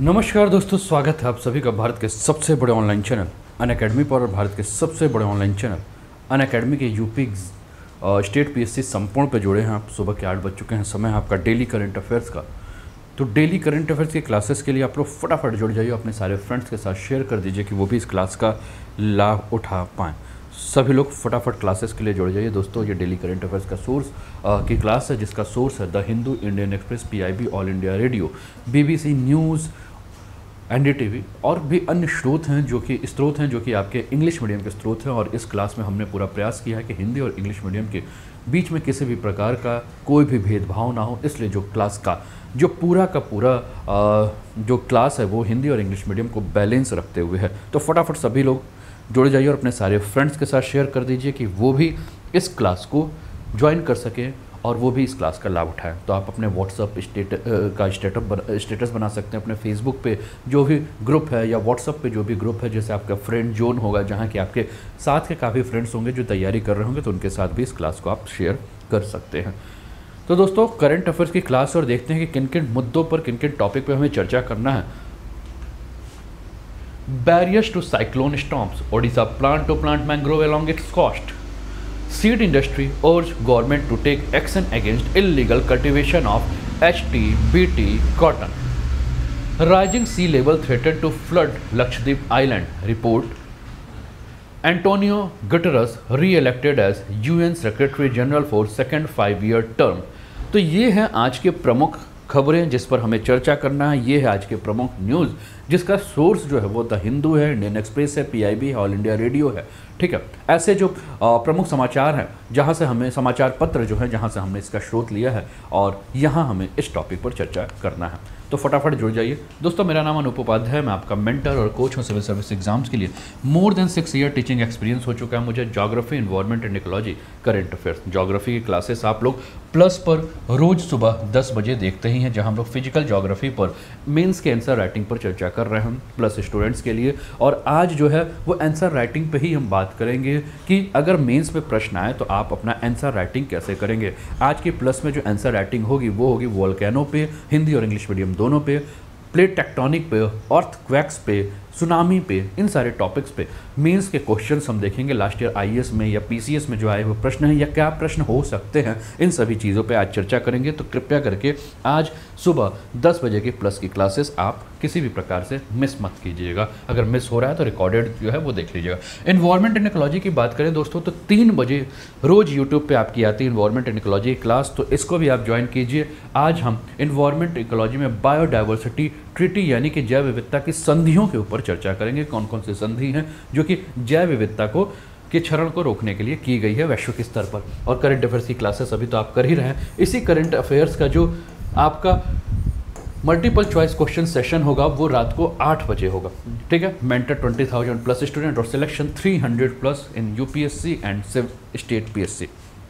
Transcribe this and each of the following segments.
नमस्कार दोस्तों, स्वागत है आप सभी का भारत के सबसे बड़े ऑनलाइन चैनल अनअकैडमी पर। और भारत के सबसे बड़े ऑनलाइन चैनल अनअकैडमी के यूपी स्टेट पीएससी संपूर्ण पे जुड़े हैं आप। सुबह के 8 बज चुके हैं, समय है आपका डेली करंट अफेयर्स का। तो डेली करंट अफेयर्स की क्लासेस के लिए आप लोग फटाफट जुड़ जाइए, अपने सारे फ्रेंड्स के साथ शेयर कर दीजिए कि वो भी इस क्लास का लाभ उठा पाएँ। सभी लोग फटाफट क्लासेस के लिए जुड़ जाइए दोस्तों। ये डेली करंट अफेयर्स का सोर्स की क्लास है, जिसका सोर्स है the Hindu, Indian Express, PIB, All India Radio, BBC news, NDTV और भी अन्य स्रोत हैं जो कि आपके इंग्लिश मीडियम के स्रोत हैं। और इस क्लास में हमने पूरा प्रयास किया है कि हिंदी और इंग्लिश मीडियम के बीच में किसी भी प्रकार का कोई भी भेदभाव ना हो। इसलिए जो क्लास का जो पूरा का पूरा जो क्लास है वो हिंदी और इंग्लिश मीडियम को बैलेंस रखते हुए है। तो फटाफट सभी लोग जुड़ जाइए और अपने सारे फ्रेंड्स के साथ शेयर कर दीजिए कि वो भी इस क्लास को ज्वाइन कर सकें और वो भी इस क्लास का लाभ उठाएं। तो आप अपने व्हाट्सअप स्टेटस बना सकते हैं, अपने फेसबुक पे जो भी ग्रुप है या व्हाट्सअप पे जो भी ग्रुप है, जैसे आपका फ्रेंड जोन होगा जहाँ के आपके साथ के काफ़ी फ्रेंड्स होंगे जो तैयारी कर रहे होंगे, तो उनके साथ भी इस क्लास को आप शेयर कर सकते हैं। तो दोस्तों, करंट अफेयर्स की क्लास और देखते हैं कि किन किन मुद्दों पर, किन किन टॉपिक पर हमें चर्चा करना है। Barriers to cyclone storms. Odisha plant to plant mangrove along its coast. Seed industry urge government to take action against illegal cultivation of HT, BT cotton. Rising sea level threatened to flood Lakshadweep Island. Report. Antonio Guterres re-elected as UN Secretary General for second 5-year term. तो ये हैं आज के प्रमुख खबरें जिस पर हमें चर्चा करना है। ये है आज के प्रमुख न्यूज़ जिसका सोर्स जो है वो द हिंदू है, इंडियन एक्सप्रेस है, पीआईबी है, ऑल इंडिया रेडियो है। ठीक है, ऐसे जो प्रमुख समाचार हैं जहां से हमें समाचार पत्र जो है जहां से हमने इसका स्रोत लिया है और यहां हमें इस टॉपिक पर चर्चा करना है। तो फटाफट जुड़ जाइए दोस्तों। मेरा नाम अनूप उपाध्याय है, मैं आपका मेंटर और कोच हूँ सिविल सर्विस एग्जाम्स के लिए। More than 6 year teaching experience हो चुका है मुझे। Geography, environment and ecology, current affairs, geography की क्लासेस आप लोग प्लस पर रोज सुबह 10 बजे देखते ही हैं, जहां हम लोग फिजिकल ज्योग्राफी पर मेंस के आंसर राइटिंग पर चर्चा कर रहे हैं प्लस स्टूडेंट्स के लिए। और आज जो है वो आंसर राइटिंग पे ही हम बात करेंगे कि अगर मेंस में प्रश्न आए तो आप अपना आंसर राइटिंग कैसे करेंगे। आज की प्लस में जो आंसर राइटिंग होगी वो होगी वोल्केनो पे, हिंदी और इंग्लिश मीडियम दोनों पे, प्लेट टेक्टोनिक पे, अर्थक्वेक्स पे, सुनामी पे, इन सारे टॉपिक्स पे मेंस के क्वेश्चंस हम देखेंगे। लास्ट ईयर आईएएस में या पीसीएस में जो आए हुए प्रश्न हैं या क्या प्रश्न हो सकते हैं, इन सभी चीज़ों पे आज चर्चा करेंगे। तो कृपया करके आज सुबह 10 बजे की प्लस की क्लासेस आप किसी भी प्रकार से मिस मत कीजिएगा। अगर मिस हो रहा है तो रिकॉर्डेड जो है वो देख लीजिएगा। इन्वायरमेंट एंड इकोलॉजी की बात करें दोस्तों तो 3 बजे रोज़ यूट्यूब पे आपकी आती है इन्वायरमेंट एंड इकोलॉजी क्लास, तो इसको भी आप ज्वाइन कीजिए। आज हम इन्वायरमेंट इकोलॉजी में बायोडाइवर्सिटी ट्रीटी यानी कि जैव विविधता की संधियों के ऊपर चर्चा करेंगे। कौन कौन सी संधि हैं जो कि जैव विविधता के क्षरण को रोकने के लिए की गई है वैश्विक स्तर पर। और करंट अफेयर्स की क्लासेस अभी तो आप कर ही रहे हैं। इसी करंट अफेयर्स का जो आपका मल्टीपल चॉइस क्वेश्चन सेशन होगा वो रात को 8 बजे होगा। ठीक है, मेंटर 20,000 प्लस स्टूडेंट और selection 300 plus in UPSC and state PSC.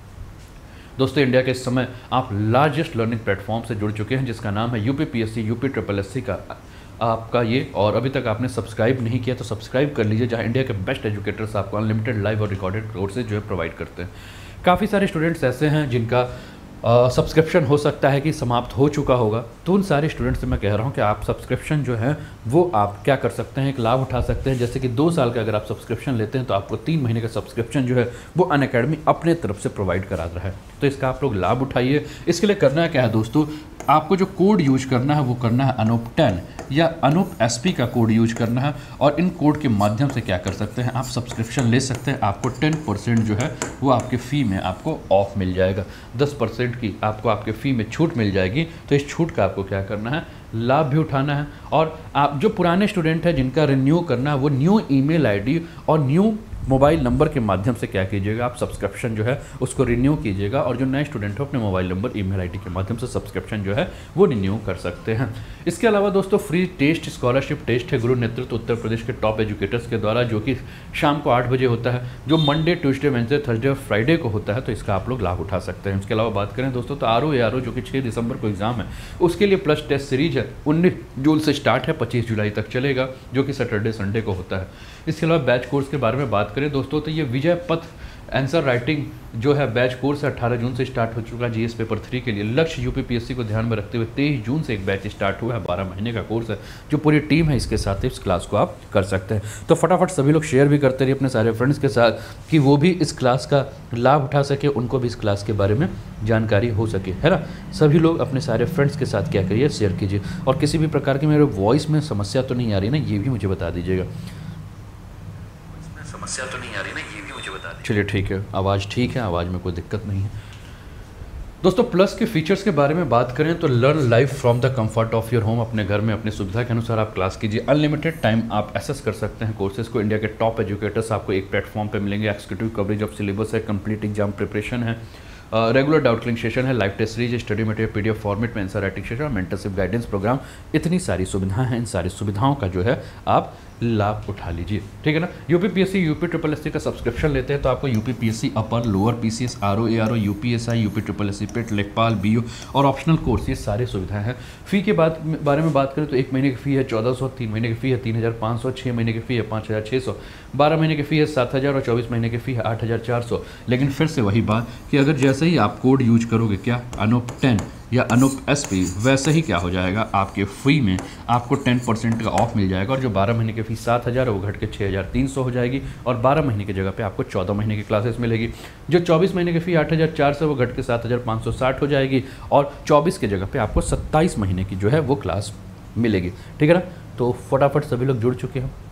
दोस्तों, इंडिया के इस समय आप लार्जेस्ट लर्निंग प्लेटफॉर्म से जुड़ चुके हैं जिसका नाम है यूपीपीएससी, यूपी ट्रिपल एससी का आपका ये। और अभी तक आपने सब्सक्राइब नहीं किया तो सब्सक्राइब कर लीजिए, जहां इंडिया के बेस्ट एजुकेटर्स आपको अनलिमिटेड लाइव और रिकॉर्डेड कोर्सेज जो है प्रोवाइड करते हैं। काफ़ी सारे स्टूडेंट्स ऐसे हैं जिनका सब्सक्रिप्शन हो सकता है कि समाप्त हो चुका होगा, तो उन सारे स्टूडेंट्स से मैं कह रहा हूं कि आप सब्सक्रिप्शन जो है वो आप क्या कर सकते हैं, एक लाभ उठा सकते हैं। जैसे कि 2 साल का अगर आप सब्सक्रिप्शन लेते हैं तो आपको 3 महीने का सब्सक्रिप्शन जो है वो अनअकैडमी अपने तरफ से प्रोवाइड करा रहा है। तो इसका आप लोग लाभ उठाइए। इसके लिए करना है क्या है दोस्तों, आपको जो कोड यूज करना है वो करना है अनूप 10 या अनूप एसपी का कोड यूज करना है। और इन कोड के माध्यम से क्या कर सकते हैं, आप सब्सक्रिप्शन ले सकते हैं। आपको 10% जो है वो आपके फ़ी में आपको ऑफ मिल जाएगा। 10% की आपको आपके फ़ी में छूट मिल जाएगी। तो इस छूट का आपको क्या करना है, लाभ भी उठाना है। और आप जो पुराने स्टूडेंट हैं जिनका रिन्यू करना है वो न्यू ईमेल आईडी और न्यू मोबाइल नंबर के माध्यम से क्या कीजिएगा, आप सब्सक्रिप्शन जो है उसको रिन्यू कीजिएगा। और जो नए स्टूडेंट हो अपने मोबाइल नंबर, ईमेल आईडी के माध्यम से सब्सक्रिप्शन जो है वो रिन्यू कर सकते हैं। इसके अलावा दोस्तों फ्री टेस्ट, स्कॉलरशिप टेस्ट है गुरु नेतृत्व उत्तर प्रदेश के टॉप एजुकेटर्स के द्वारा, जो कि शाम को 8 बजे होता है, जो मंडे, ट्यूसडे, वेडनेसडे, थर्सडे और फ्राइडे को होता है। तो इसका आप लोग लाभ उठा सकते हैं। इसके अलावा बात करें दोस्तों तो आरओ जो कि 6 दिसंबर को एग्जाम है, उसके लिए प्लस टेस्ट सीरीज है, 19 जून से स्टार्ट है, 25 जुलाई तक चलेगा, जो कि सैटरडे संडे को होता है। इसके अलावा बैच कोर्स के बारे में बात करें दोस्तों तो ये विजय पथ आंसर राइटिंग जो है बैच कोर्स 18 जून से स्टार्ट हो चुका है जीएस पेपर 3 के लिए। लक्ष्य यूपीपीएससी को ध्यान में रखते हुए 23 जून से एक बैच स्टार्ट हुआ है, 12 महीने का कोर्स है। जो पूरी टीम है इसके साथ इस क्लास को आप कर सकते हैं। तो फटाफट सभी लोग शेयर भी करते रहिए अपने सारे फ्रेंड्स के साथ कि वो भी इस क्लास का लाभ उठा सके, उनको भी इस क्लास के बारे में जानकारी हो सके, है ना। सभी लोग अपने सारे फ्रेंड्स के साथ क्या करिए, शेयर कीजिए। और किसी भी प्रकार की मेरे वॉइस में समस्या तो नहीं आ रही ना, ये भी मुझे बता दीजिएगा। समस्या तो नहीं आ रही ना, ये भी मुझे बता दीजिए। चलिए ठीक है, आवाज़ ठीक है, आवाज़ में कोई दिक्कत नहीं है। दोस्तों प्लस के फीचर्स के बारे में बात करें तो learn live from the comfort of your home. अपने घर में अपनी सुविधा के अनुसार आप क्लास कीजिए। अनलिमिटेड टाइम आप एक्सेस कर सकते हैं कोर्सेज को। इंडिया के टॉप एजुकेटर्स आपको एक प्लेटफॉर्म पे मिलेंगे। एक्जीक्यूटिव कवरेज ऑफ सिलेबस है, कंप्लीट एग्जाम प्रिपरेशन है, रेगुलर डाउट क्लिंग सेशन है, live test series, study material PDF format में answer writing session, mentorship guidance programme. इतनी सारी सुविधाएं हैं, इन सारी सुविधाओं का जो है आप लाभ उठा लीजिए, ठीक है ना। यूपीपीएससी यूपी ट्रिपल एससी का सब्सक्रिप्शन लेते हैं तो आपको UPPSC upper, lower PCS, RO ARO, UPSI, UP triple SC PET, लेखपाल, बीओ और ऑप्शनल कोर्स, ये सारी सुविधाएं हैं। फी के बारे में बात करें तो 1 महीने की फ़ी है 1400, 3 महीने की फ़ी है 3500, 6 महीने की फ़ी है 5600, 12 महीने की फ़ी है 7000 और 24 महीने की फ़ी है 8400। लेकिन फिर से वही बात कि अगर जैसे ही आप कोड यूज करोगे क्या अनूप 10 या अनूप एसपी, वैसे ही क्या हो जाएगा, आपके फ़ी में आपको 10% का ऑफ मिल जाएगा। और जो 12 महीने की फ़ी 7000 है वो घट के 6300 हो जाएगी और 12 महीने की जगह पे आपको 14 महीने की क्लासेस मिलेगी। जो 24 महीने की फ़ी 8400 वो घट के 7560 हो जाएगी और 24 की जगह पे आपको 27 महीने की जो है वो क्लास मिलेगी, ठीक है ना। तो फटाफट सभी लोग जुड़ चुके हैं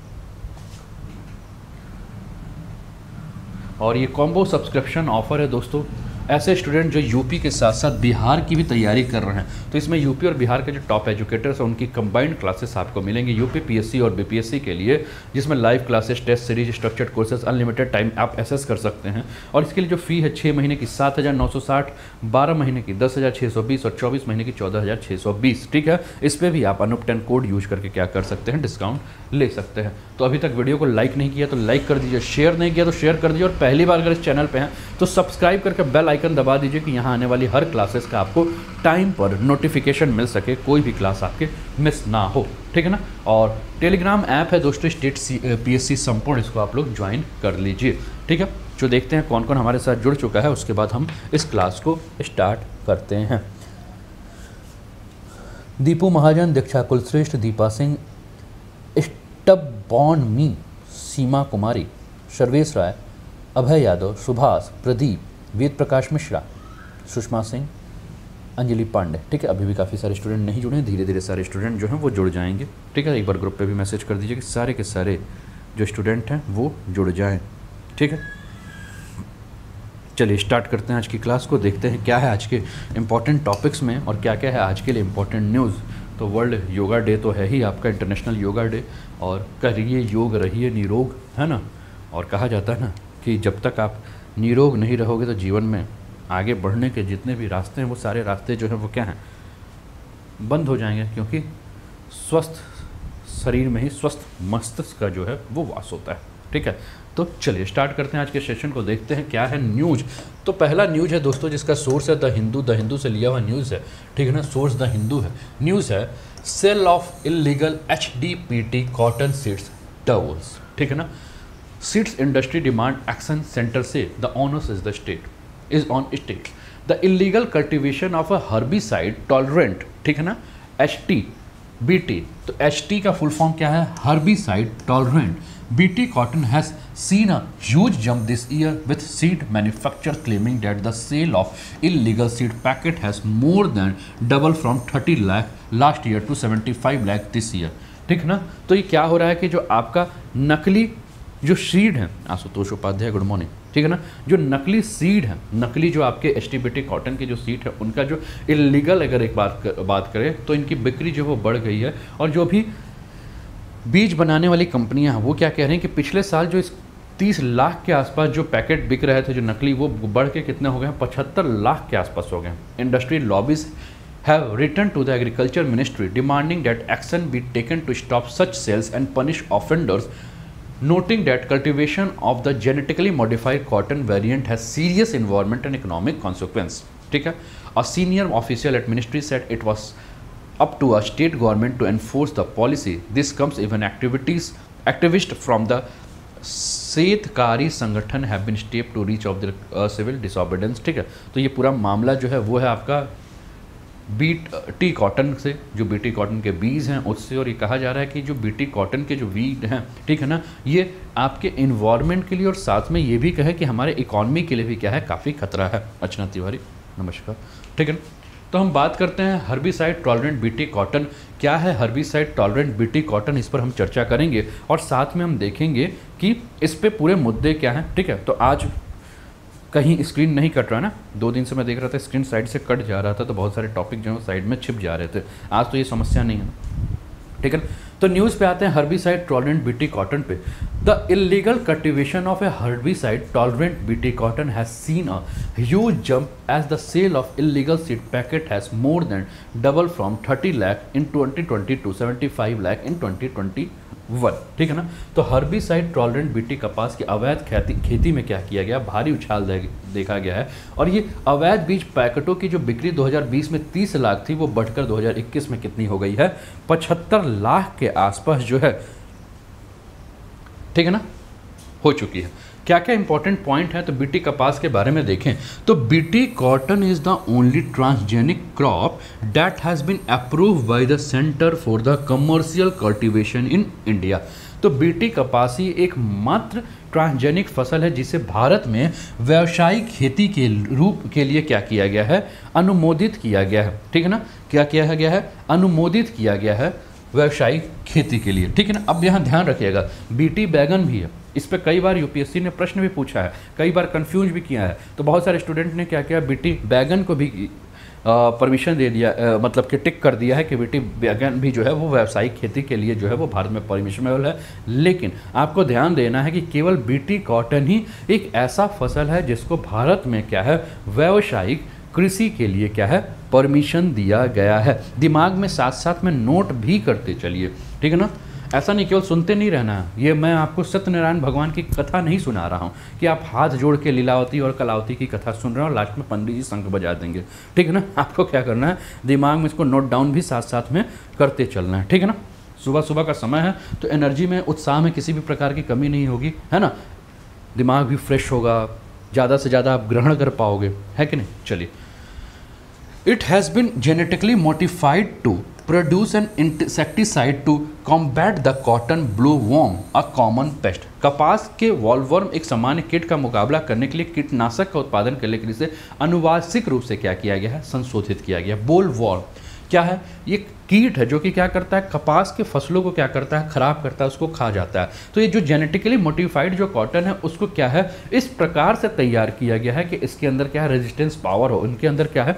और ये कॉम्बो सब्सक्रिप्शन ऑफर है दोस्तों। ऐसे स्टूडेंट जो यूपी के साथ साथ बिहार की भी तैयारी कर रहे हैं तो इसमें यूपी और बिहार के जो टॉप एजुकेटर्स हैं उनकी कंबाइंड क्लासेस आपको मिलेंगी यूपी पीएससी और बीपीएससी के लिए, जिसमें live classes, test series, structured courses, unlimited time आप एक्सेस कर सकते हैं। और इसके लिए जो फ़ी है 6 महीने की 7960, 12 महीने की 10620 और 24 महीने की 14620, ठीक है। इस पर भी आप अनूप 10 कोड यूज करके क्या कर सकते हैं, डिस्काउंट ले सकते हैं। तो अभी तक वीडियो को लाइक नहीं किया तो लाइक कर दीजिए, शेयर नहीं किया तो शेयर कर दीजिए और पहली बार अगर इस चैनल पे हैं तो सब्सक्राइब करके बेल आइकन दबा दीजिए कि यहाँ आने वाली हर क्लासेस का आपको टाइम पर नोटिफिकेशन मिल सके, कोई भी क्लास आपके मिस ना हो, ठीक है ना। और टेलीग्राम ऐप है दोस्तों स्टेट पीएससी संपूर्ण, इसको आप लोग ज्वाइन कर लीजिए, ठीक है। जो देखते हैं कौन कौन हमारे साथ जुड़ चुका है, उसके बाद हम इस क्लास को स्टार्ट करते हैं। दीपू महाजन, दीक्षा कुलश्रेष्ठ, दीपा सिंह, स्टब बॉन्ड मी, सीमा कुमारी, सर्वेश राय, अभय यादव, सुभाष, प्रदीप, वेद प्रकाश मिश्रा, सुषमा सिंह, अंजलि पांडे, ठीक है। अभी भी काफ़ी सारे स्टूडेंट नहीं जुड़े हैं, धीरे धीरे सारे स्टूडेंट जो हैं वो जुड़ जाएंगे, ठीक है। एक बार ग्रुप पे भी मैसेज कर दीजिए कि सारे के सारे जो स्टूडेंट हैं वो जुड़ जाएं, ठीक है। चलिए स्टार्ट करते हैं आज की क्लास को, देखते हैं क्या है आज के इम्पॉर्टेंट टॉपिक्स में और क्या क्या है आज के लिए इम्पॉर्टेंट न्यूज़। तो वर्ल्ड योगा डे तो है ही आपका, इंटरनेशनल योगा डे, और करिए योग रहिए निरोग, है ना। और कहा जाता है ना कि जब तक आप निरोग नहीं रहोगे तो जीवन में आगे बढ़ने के जितने भी रास्ते हैं वो सारे रास्ते जो हैं वो क्या हैं, बंद हो जाएंगे, क्योंकि स्वस्थ शरीर में ही स्वस्थ मस्तिष्क का जो है वो वास होता है, ठीक है। तो चलिए स्टार्ट करते हैं आज के सेशन को, देखते हैं क्या है न्यूज़। तो पहला न्यूज़ है दोस्तों जिसका सोर्स है द हिंदू से लिया हुआ न्यूज़ है, ठीक है ना। सोर्स द हिंदू है, न्यूज़ है sale of illegal HDPT cotton seeds doubles, ठीक है ना। Seeds industry demand action centre से the onus is the state is on state the illegal cultivation of a herbicide tolerant, ठीक है ना, HTBT। तो HT का फुल फॉर्म क्या है, herbicide tolerant BT cotton has seen a huge jump this year with seed manufacturers claiming that the sale of illegal seed packet has more than doubled from 30 lakh last year to 75 lakh this year, ठीक ना। तो ये क्या हो रहा है कि जो आपका नकली जो सीड है, आशुतोष उपाध्याय गुड मॉर्निंग, ठीक है ना, जो नकली सीड है, नकली जो आपके HTBT कॉटन के जो सीड है उनका जो इलीगल अगर एक बात करें तो इनकी बिक्री जो वो बढ़ गई है। और जो भी बीज बनाने वाली कंपनियां हैं वो क्या कह रहे हैं कि पिछले साल जो इस 30 लाख के आसपास जो पैकेट बिक रहे थे जो नकली, वो बढ़ के कितने हो गए हैं, 75 लाख के आसपास हो गए। Industry lobbies have written to the agriculture ministry demanding that action be taken to stop such sales and punish offenders, noting that cultivation of the genetically modified cotton variant has serious environment and economic consequence, ठीक है। A senior official at ministry said it was up to a state government to enforce the policy. This comes even activists from the Shetkari Sanghatana have been step to reach of the civil disobedience. ठीक है, तो ये पूरा मामला जो है वो है आपका बीटी कॉटन से, जो बीटी कॉटन के बीज हैं उससे। और ये कहा जा रहा है कि जो बीटी कॉटन के जो वीड हैं, ठीक है ना, ये आपके इन्वायरमेंट के लिए और साथ में ये भी कहे कि हमारे इकॉनमी के लिए भी क्या है, काफ़ी खतरा है। अर्चना तिवारी, नमस्कार। ठीक है ना, तो हम बात करते हैं हर्बिसाइड टॉलरेंट बीटी कॉटन। क्या है हर्बिसाइड टॉलरेंट बीटी कॉटन, इस पर हम चर्चा करेंगे और साथ में हम देखेंगे कि इस पे पूरे मुद्दे क्या हैं। ठीक है, तो आज कहीं स्क्रीन नहीं कट रहा है ना, 2 दिन से मैं देख रहा था स्क्रीन साइड से कट जा रहा था, तो बहुत सारे टॉपिक जो है साइड में छिप जा रहे थे। आज तो ये समस्या नहीं है ना, ठीक है। तो न्यूज़ पे आते हैं हर्बिसाइड टॉलरेंट बीटी कॉटन पे। The illegal cultivation of a herbicide tolerant BT cotton has seen a huge jump as the sale of illegal seed packet has more than double from 30 lakh in 2020 to 75 lakh in 2021। ठीक है ना, तो herbicide tolerant BT कपास की अवैध खेती में क्या किया गया, भारी उछाल देखा गया है। और ये अवैध बीज पैकेटों की जो बिक्री 2020 में 30 लाख थी, वो बढ़कर 2021 में कितनी हो गई है, 75 लाख के आसपास जो है, ठीक है ना, हो चुकी है। क्या क्या इंपॉर्टेंट पॉइंट है तो बीटी कपास के बारे में देखें तो BT cotton is the only transgenic crop that has been approved by the centre for the commercial cultivation in India. तो बीटी कपासी एकमात्र ट्रांसजेनिक फसल है जिसे भारत में व्यावसायिक खेती के रूप के लिए क्या किया गया है, अनुमोदित किया गया है। ठीक है ना, क्या किया गया है, अनुमोदित किया गया है व्यावसायिक खेती के लिए। ठीक है ना, अब यहाँ ध्यान रखिएगा बीटी बैगन भी है, इस पर कई बार यूपीएससी ने प्रश्न भी पूछा है, कई बार कंफ्यूज भी किया है। तो बहुत सारे स्टूडेंट ने क्या किया, बीटी बैगन को भी परमिशन दे दिया, मतलब कि टिक कर दिया है कि बीटी बैगन भी जो है वो व्यावसायिक खेती के लिए जो है वो भारत में परमिशनेबल है। लेकिन आपको ध्यान देना है कि केवल बीटी कॉटन ही एक ऐसा फसल है जिसको भारत में क्या है, व्यावसायिक कृषि के लिए क्या है, परमिशन दिया गया है। दिमाग में साथ साथ में नोट भी करते चलिए, ठीक है ना, ऐसा नहीं केवल सुनते नहीं रहना है। ये मैं आपको सत्यनारायण भगवान की कथा नहीं सुना रहा हूँ कि आप हाथ जोड़ के लीलावती और कलावती की कथा सुन रहे हो और लास्ट में पंडित जी शंख बजा देंगे। ठीक है ना, आपको क्या करना है, दिमाग में इसको नोट डाउन भी साथ साथ में करते चलना है। ठीक है ना, सुबह सुबह का समय है तो एनर्जी में, उत्साह में किसी भी प्रकार की कमी नहीं होगी, है ना, दिमाग भी फ्रेश होगा, ज़्यादा से ज़्यादा आप ग्रहण कर पाओगे, है कि नहीं। चलिए, it has been genetically modified to produce an insecticide to combat the cotton bollworm, a common pest। कपास के वॉलवर्म एक सामान्य कीट का मुकाबला करने के लिए कीटनाशक का उत्पादन करने के लिए इसे अनुवांशिक रूप से क्या किया गया है, संशोधित किया गया। बोलवॉर्म क्या है, ये कीट है जो कि क्या करता है, कपास के फसलों को क्या करता है, खराब करता है, उसको खा जाता है। तो ये जो जेनेटिकली मॉडिफाइड जो कॉटन है उसको क्या है, इस प्रकार से तैयार किया गया है कि इसके अंदर क्या है, रेजिस्टेंस पावर हो, इनके अंदर क्या है,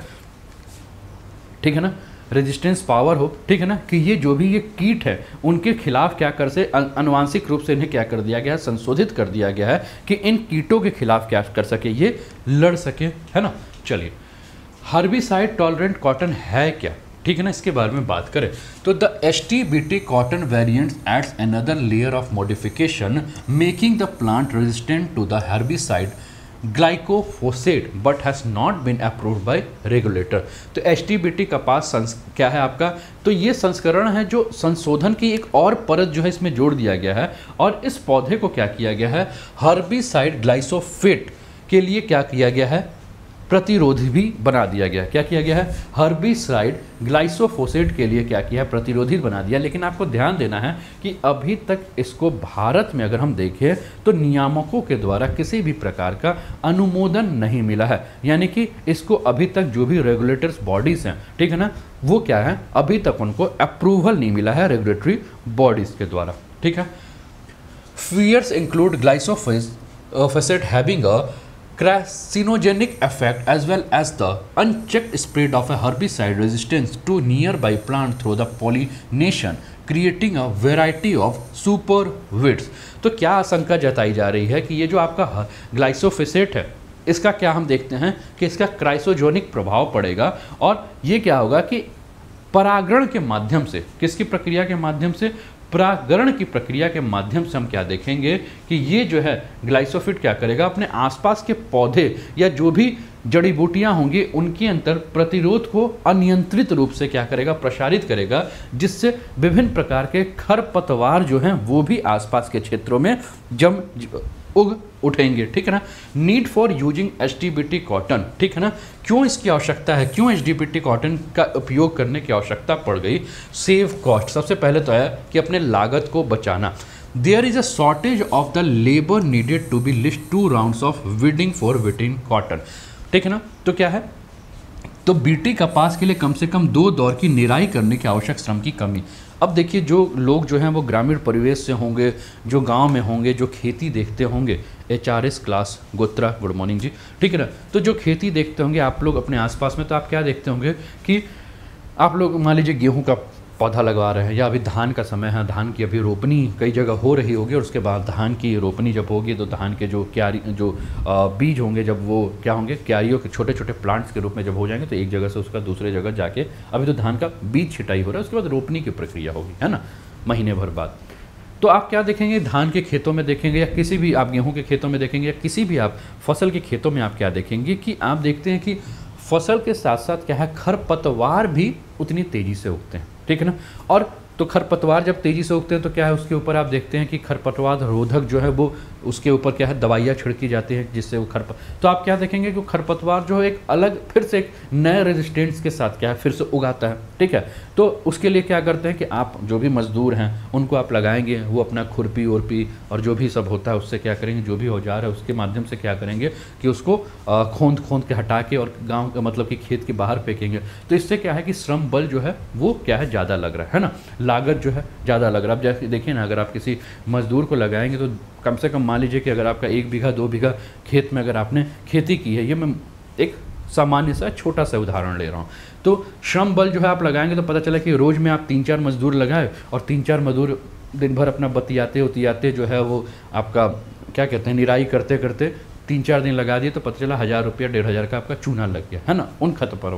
ठीक है ना, रेजिस्टेंस पावर हो। ठीक है ना, कि ये जो भी ये कीट है उनके खिलाफ क्या कर से अनुवांशिक रूप से इन्हें क्या कर दिया गया है, संशोधित कर दिया गया है कि इन कीटों के खिलाफ क्या कर सके, ये लड़ सके, है ना। चलिए, हर्बिसाइड टॉलरेंट कॉटन है क्या, ठीक है ना, इसके बारे में बात करें तो the ST-BT cotton variants adds another layer of modification making the plant resistant to the herbicide glyphosate but has not been approved by regulator. तो ST-BT कपास क्या है आपका, तो ये संस्करण है जो संशोधन की एक और परत जो है इसमें जोड़ दिया गया है और इस पौधे को क्या किया गया है, हर्बिसाइड ग्लाइसोफेट के लिए क्या किया गया है, प्रतिरोधी भी बना दिया गया। क्या किया गया है, हर्बिसाइड ग्लाइसोफोसेट के लिए क्या किया है, प्रतिरोधी बना दिया। लेकिन आपको ध्यान देना है कि अभी तक इसको भारत में अगर हम देखें तो नियामकों के द्वारा किसी भी प्रकार का अनुमोदन नहीं मिला है, यानी कि इसको अभी तक जो भी रेगुलेटर्स बॉडीज़ हैं, ठीक है ना, वो क्या है, अभी तक उनको अप्रूवल नहीं मिला है रेगुलेटरी बॉडीज़ के द्वारा। ठीक है, fears include glyphosate having a carcinogenic effect as well as the unchecked spread of a herbicide resistance to nearby plant through the pollination creating a variety of super weeds। तो क्या आशंका जताई जा रही है कि ये जो आपका ग्लाइसोफोसेट है इसका क्या हम देखते हैं कि इसका क्राइसोजोनिक प्रभाव पड़ेगा और ये क्या होगा कि परागण के माध्यम से, किसकी प्रक्रिया के माध्यम से, परागण की प्रक्रिया के माध्यम से हम क्या देखेंगे कि ये जो है ग्लाइसोफिट क्या करेगा, अपने आसपास के पौधे या जो भी जड़ी बूटियां होंगी उनके अंदर प्रतिरोध को अनियंत्रित रूप से क्या करेगा, प्रसारित करेगा, जिससे विभिन्न प्रकार के खरपतवार जो हैं वो भी आसपास के क्षेत्रों में उग उठेंगे। ठीक है ना। Need for using HTBT cotton, ठीक है ना, क्यों इसकी आवश्यकता है, क्यों एचटीबीटी कॉटन का उपयोग करने की आवश्यकता पड़ गई। सेव कॉस्ट, सबसे पहले तो है कि अपने लागत को बचाना। There is a shortage of the labour needed to be list 2 rounds of weeding for weeding cotton, ठीक है ना। तो क्या है, तो बीटी कपास के लिए कम से कम 2 दौर की निराई करने की आवश्यक श्रम की कमी। अब देखिए, जो लोग जो हैं वो ग्रामीण परिवेश से होंगे, जो गांव में होंगे, जो खेती देखते होंगे, HRS क्लास गोत्रा, गुड मॉर्निंग जी, ठीक है ना। तो जो खेती देखते होंगे आप लोग अपने आसपास में, तो आप क्या देखते होंगे कि आप लोग मान लीजिए गेहूं का पौधा लगवा रहे हैं, या अभी धान का समय है, धान की अभी रोपनी कई जगह हो रही होगी, और उसके बाद धान की रोपनी जब होगी तो धान के जो बीज होंगे, जब वो क्या होंगे, क्यारियों के छोटे छोटे प्लांट्स के रूप में जब हो जाएंगे, तो एक जगह से उसका दूसरे जगह जाके, अभी तो धान का बीज छिटाई हो रहा है, उसके बाद रोपनी की प्रक्रिया होगी, है ना, महीने भर बाद। तो आप क्या देखेंगे, धान के खेतों में देखेंगे, या किसी भी आप गेहूं के खेतों में देखेंगे, या किसी भी आप फसल के खेतों में आप क्या देखेंगे कि आप देखते हैं कि फसल के साथ साथ क्या है, खरपतवार भी उतनी तेज़ी से उगते हैं, ठीक है ना। और तो खरपतवार जब तेज़ी से उगते हैं तो क्या है, उसके ऊपर आप देखते हैं कि खरपतवार रोधक जो है वो उसके ऊपर क्या है, दवाइयाँ छिड़की जाती हैं, जिससे वो तो आप क्या देखेंगे कि खरपतवार जो है एक अलग फिर से एक नए रेजिस्टेंस के साथ क्या है, फिर से उगाता है, ठीक है। तो उसके लिए क्या करते हैं कि आप जो भी मजदूर हैं उनको आप लगाएंगे, वो अपना खुरपी उर्पी और जो भी सब होता है उससे क्या करेंगे, जो भी औजार है उसके माध्यम से क्या करेंगे कि उसको खोंद के हटा के और गाँव मतलब कि खेत के बाहर फेंकेंगे। तो इससे क्या है कि श्रम बल जो है वो क्या है, ज़्यादा लग रहा है ना, लागत जो है ज़्यादा लग रहा है। अब जैसे देखिए ना, अगर आप किसी मजदूर को लगाएंगे तो कम से कम मान लीजिए कि अगर आपका 1 बीघा 2 बीघा खेत में अगर आपने खेती की है, ये मैं एक सामान्य सा छोटा सा उदाहरण ले रहा हूँ, तो श्रम बल जो है आप लगाएंगे तो पता चला कि रोज़ में आप 3-4 मजदूर लगाए, और 3-4 मजदूर दिन भर अपना बतियाते उतियाते जो है वो आपका क्या कहते हैं, निराई करते करते 3-4 दिन लगा दिए, तो पता चला 1000 रुपया 1500 का आपका चूना लग गया, है ना, उन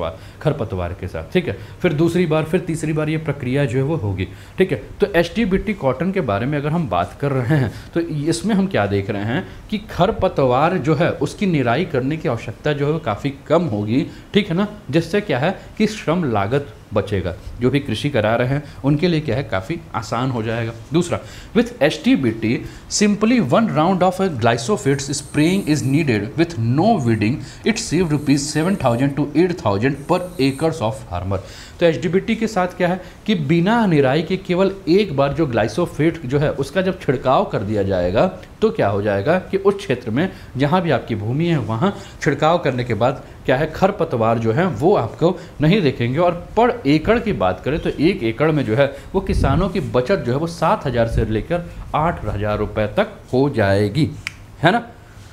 खरपतवार के साथ, ठीक है। फिर दूसरी बार, फिर तीसरी बार ये प्रक्रिया जो है वो होगी, ठीक है। तो एचटीबीटी कॉटन के बारे में अगर हम बात कर रहे हैं तो इसमें हम क्या देख रहे हैं कि खरपतवार जो है उसकी निराई करने की आवश्यकता जो है वो काफ़ी कम होगी, ठीक है ना, जिससे क्या है कि श्रम लागत बचेगा, जो भी कृषि करा रहे हैं उनके लिए क्या है, काफ़ी आसान हो जाएगा। दूसरा, with HTBT simply 1 round of glyphosates spraying is needed with no weeding, it save ₹7,000 to 8,000 per acres of farmer. तो एचटीबीटी के साथ क्या है कि बिना निराई के केवल एक बार जो ग्लाइसोफिट जो है उसका जब छिड़काव कर दिया जाएगा, तो क्या हो जाएगा कि उस क्षेत्र में जहाँ भी आपकी भूमि है वहाँ छिड़काव करने के बाद क्या है, खरपतवार जो है वो आपको नहीं देखेंगे। और पर एकड़ की बात करें तो 1 एकड़ में जो है वो किसानों की बचत जो है वो 7,000 से लेकर 8,000 रुपये तक हो जाएगी, है ना।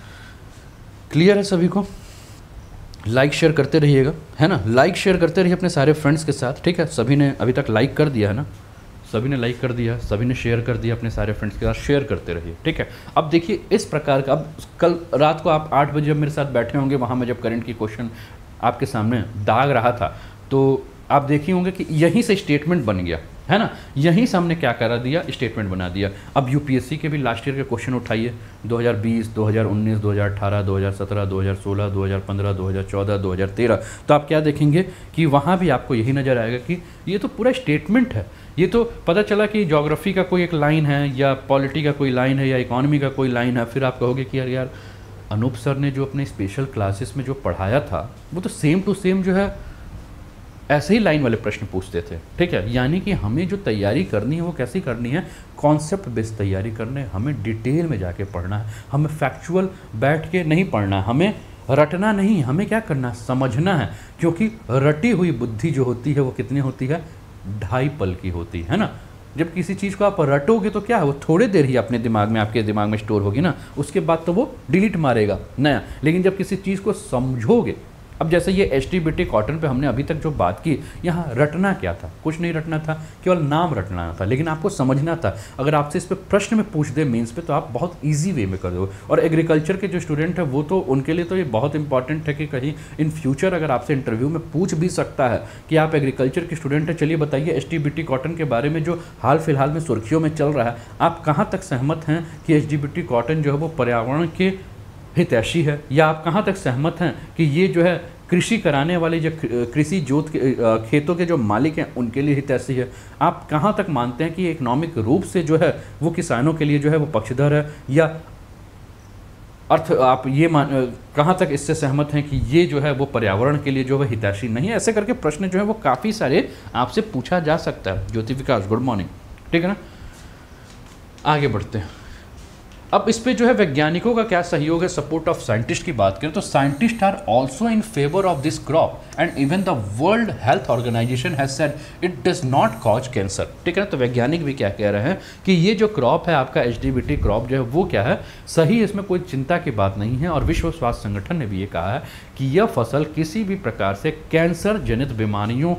क्लियर है सभी को? लाइक शेयर करते रहिएगा, है ना, लाइक शेयर करते रहिए अपने सारे फ्रेंड्स के साथ, ठीक है। सभी ने अभी तक लाइक कर दिया है ना, सभी ने लाइक कर दिया, सभी ने शेयर कर दिया, अपने सारे फ्रेंड्स के साथ शेयर करते रहिए, ठीक है। अब देखिए इस प्रकार का, अब कल रात को आप 8 बजे जब मेरे साथ बैठे होंगे, वहाँ मैं जब करंट की क्वेश्चन आपके सामने दाग रहा था, तो आप देखे होंगे कि यहीं से स्टेटमेंट बन गया, है ना, यहीं से हमने क्या करा दिया, स्टेटमेंट बना दिया। अब यूपीएससी के भी लास्ट ईयर के क्वेश्चन उठाइए, 2020, 2019, 2018, 2017, 2016, 2015, 2014, 2013, तो आप क्या देखेंगे कि वहाँ भी आपको यही नज़र आएगा कि ये तो पूरा स्टेटमेंट है। ये तो पता चला कि ज्योग्राफी का कोई एक लाइन है, या पॉलिटी का कोई लाइन है, या इकोनॉमी का कोई लाइन है, फिर आप कहोगे कि यार अनूप सर ने जो अपने स्पेशल क्लासेस में जो पढ़ाया था वो तो सेम टू सेम जो है ऐसे ही लाइन वाले प्रश्न पूछते थे, ठीक है। यानी कि हमें जो तैयारी करनी है वो कैसी करनी है, कॉन्सेप्ट बेस्ड तैयारी करनी है, हमें डिटेल में जाके पढ़ना है, हमें फैक्चुअल बैठ के नहीं पढ़ना है, हमें रटना नहीं, हमें क्या करना है, समझना है। क्योंकि रटी हुई बुद्धि जो होती है वो कितनी होती है, 2.5 पल की होती है ना। जब किसी चीज़ को आप रटोगे तो क्या है, वो थोड़े देर ही अपने दिमाग में, आपके दिमाग में स्टोर होगी ना, उसके बाद तो वो डिलीट मारेगा नया। लेकिन जब किसी चीज़ को समझोगे, अब जैसे ये HTBT कॉटन पे हमने अभी तक जो बात की, यहाँ रटना क्या था? कुछ नहीं रटना था, केवल नाम रटना था, लेकिन आपको समझना था। अगर आपसे इस पर प्रश्न में पूछ दे मेंस पे तो आप बहुत ईजी वे में कर दो। और एग्रीकल्चर के जो स्टूडेंट है वो तो उनके लिए तो ये बहुत इंपॉर्टेंट है कि कहीं इन फ्यूचर अगर आपसे इंटरव्यू में पूछ भी सकता है कि आप एग्रीकल्चर के स्टूडेंट हैं, चलिए बताइए HTBT कॉटन के बारे में जो हाल फिलहाल में सुर्खियों में चल रहा है, आप कहाँ तक सहमत हैं कि HTBT कॉटन जो है वो पर्यावरण के हितैषी है, या आप कहाँ तक सहमत हैं कि ये जो है कृषि कराने वाले जो कृषि जोत खेतों के जो मालिक हैं उनके लिए हितैषी है। आप कहाँ तक मानते हैं कि इकोनॉमिक रूप से जो है वो किसानों के लिए जो है वो पक्षधर है, या अर्थ आप ये कहाँ तक इससे सहमत हैं कि ये जो है वो पर्यावरण के लिए जो है हितैषी नहीं है। ऐसे करके प्रश्न जो है वो काफ़ी सारे आपसे पूछा जा सकता है। ज्योति विकास, गुड मॉर्निंग, ठीक है ना। आगे बढ़ते हैं। अब इस पे जो है वैज्ञानिकों का क्या सहयोग है, सपोर्ट ऑफ साइंटिस्ट की बात करें तो scientist are also in favour of this crop and even the world health Organization has said it does not cause cancer, ठीक है ना। तो वैज्ञानिक भी क्या कह रहे हैं कि ये जो क्रॉप है आपका HTBT क्रॉप जो है वो क्या है, सही, इसमें कोई चिंता की बात नहीं है। और विश्व स्वास्थ्य संगठन ने भी ये कहा है कि यह फसल किसी भी प्रकार से कैंसर जनित बीमारियों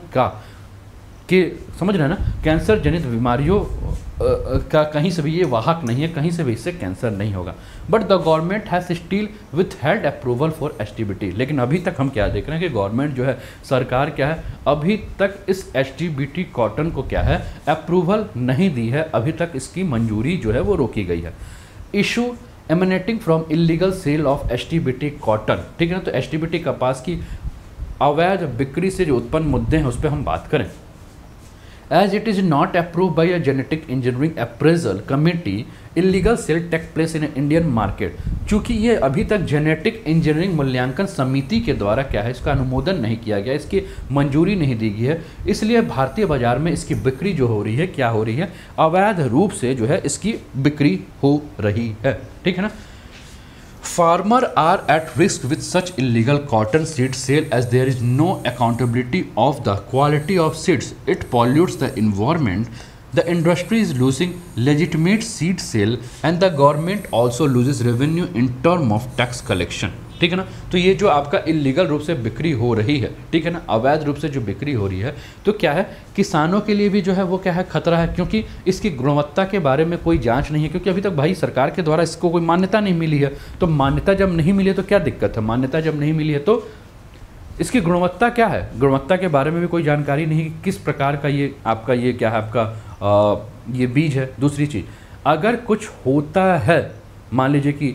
समझ रहे हैं ना, कैंसर जनित बीमारियों का कहीं से भी ये वाहक नहीं है, कहीं से भी इससे कैंसर नहीं होगा। But the government has still withheld approval for HTBT, लेकिन अभी तक हम क्या देख रहे हैं कि गवर्नमेंट जो है, सरकार क्या है, अभी तक इस HTBT कॉटन को क्या है अप्रूवल नहीं दी है, अभी तक इसकी मंजूरी जो है वो रोकी गई है। Issue emanating from illegal sale of HTBT cotton, ठीक है ना। तो HTBT कपास की अवैध बिक्री से जो उत्पन्न मुद्दे हैं उस पर हम बात करें। As it is not approved by a genetic engineering appraisal committee, illegal sale take place in Indian market। चूँकि ये अभी तक जेनेटिक इंजीनियरिंग मूल्यांकन समिति के द्वारा क्या है, इसका अनुमोदन नहीं किया गया, इसकी मंजूरी नहीं दी गई है, इसलिए भारतीय बाजार में इसकी बिक्री जो हो रही है, क्या हो रही है, अवैध रूप से जो है इसकी बिक्री हो रही है, ठीक है ना। Farmers are at risk with such illegal cotton seed sale as there is no accountability of the quality of seeds. It pollutes the environment. The industry is losing legitimate seed sale and the government also loses revenue in term of tax collection. ठीक है ना। तो ये जो आपका illegal रूप से बिक्री हो रही है, ठीक है ना, अवैध रूप से जो बिक्री हो रही है, तो क्या है, किसानों के लिए भी जो है वो क्या है, खतरा है, क्योंकि इसकी गुणवत्ता के बारे में कोई जांच नहीं है, क्योंकि अभी तक भाई सरकार के द्वारा इसको कोई मान्यता नहीं मिली है। तो मान्यता जब नहीं मिली है तो क्या दिक्कत है, मान्यता जब नहीं मिली है तो इसकी गुणवत्ता क्या है, गुणवत्ता के बारे में भी कोई जानकारी नहीं कि किस प्रकार का ये आपका ये क्या है, आपका ये बीज है। दूसरी चीज़, अगर कुछ होता है, मान लीजिए कि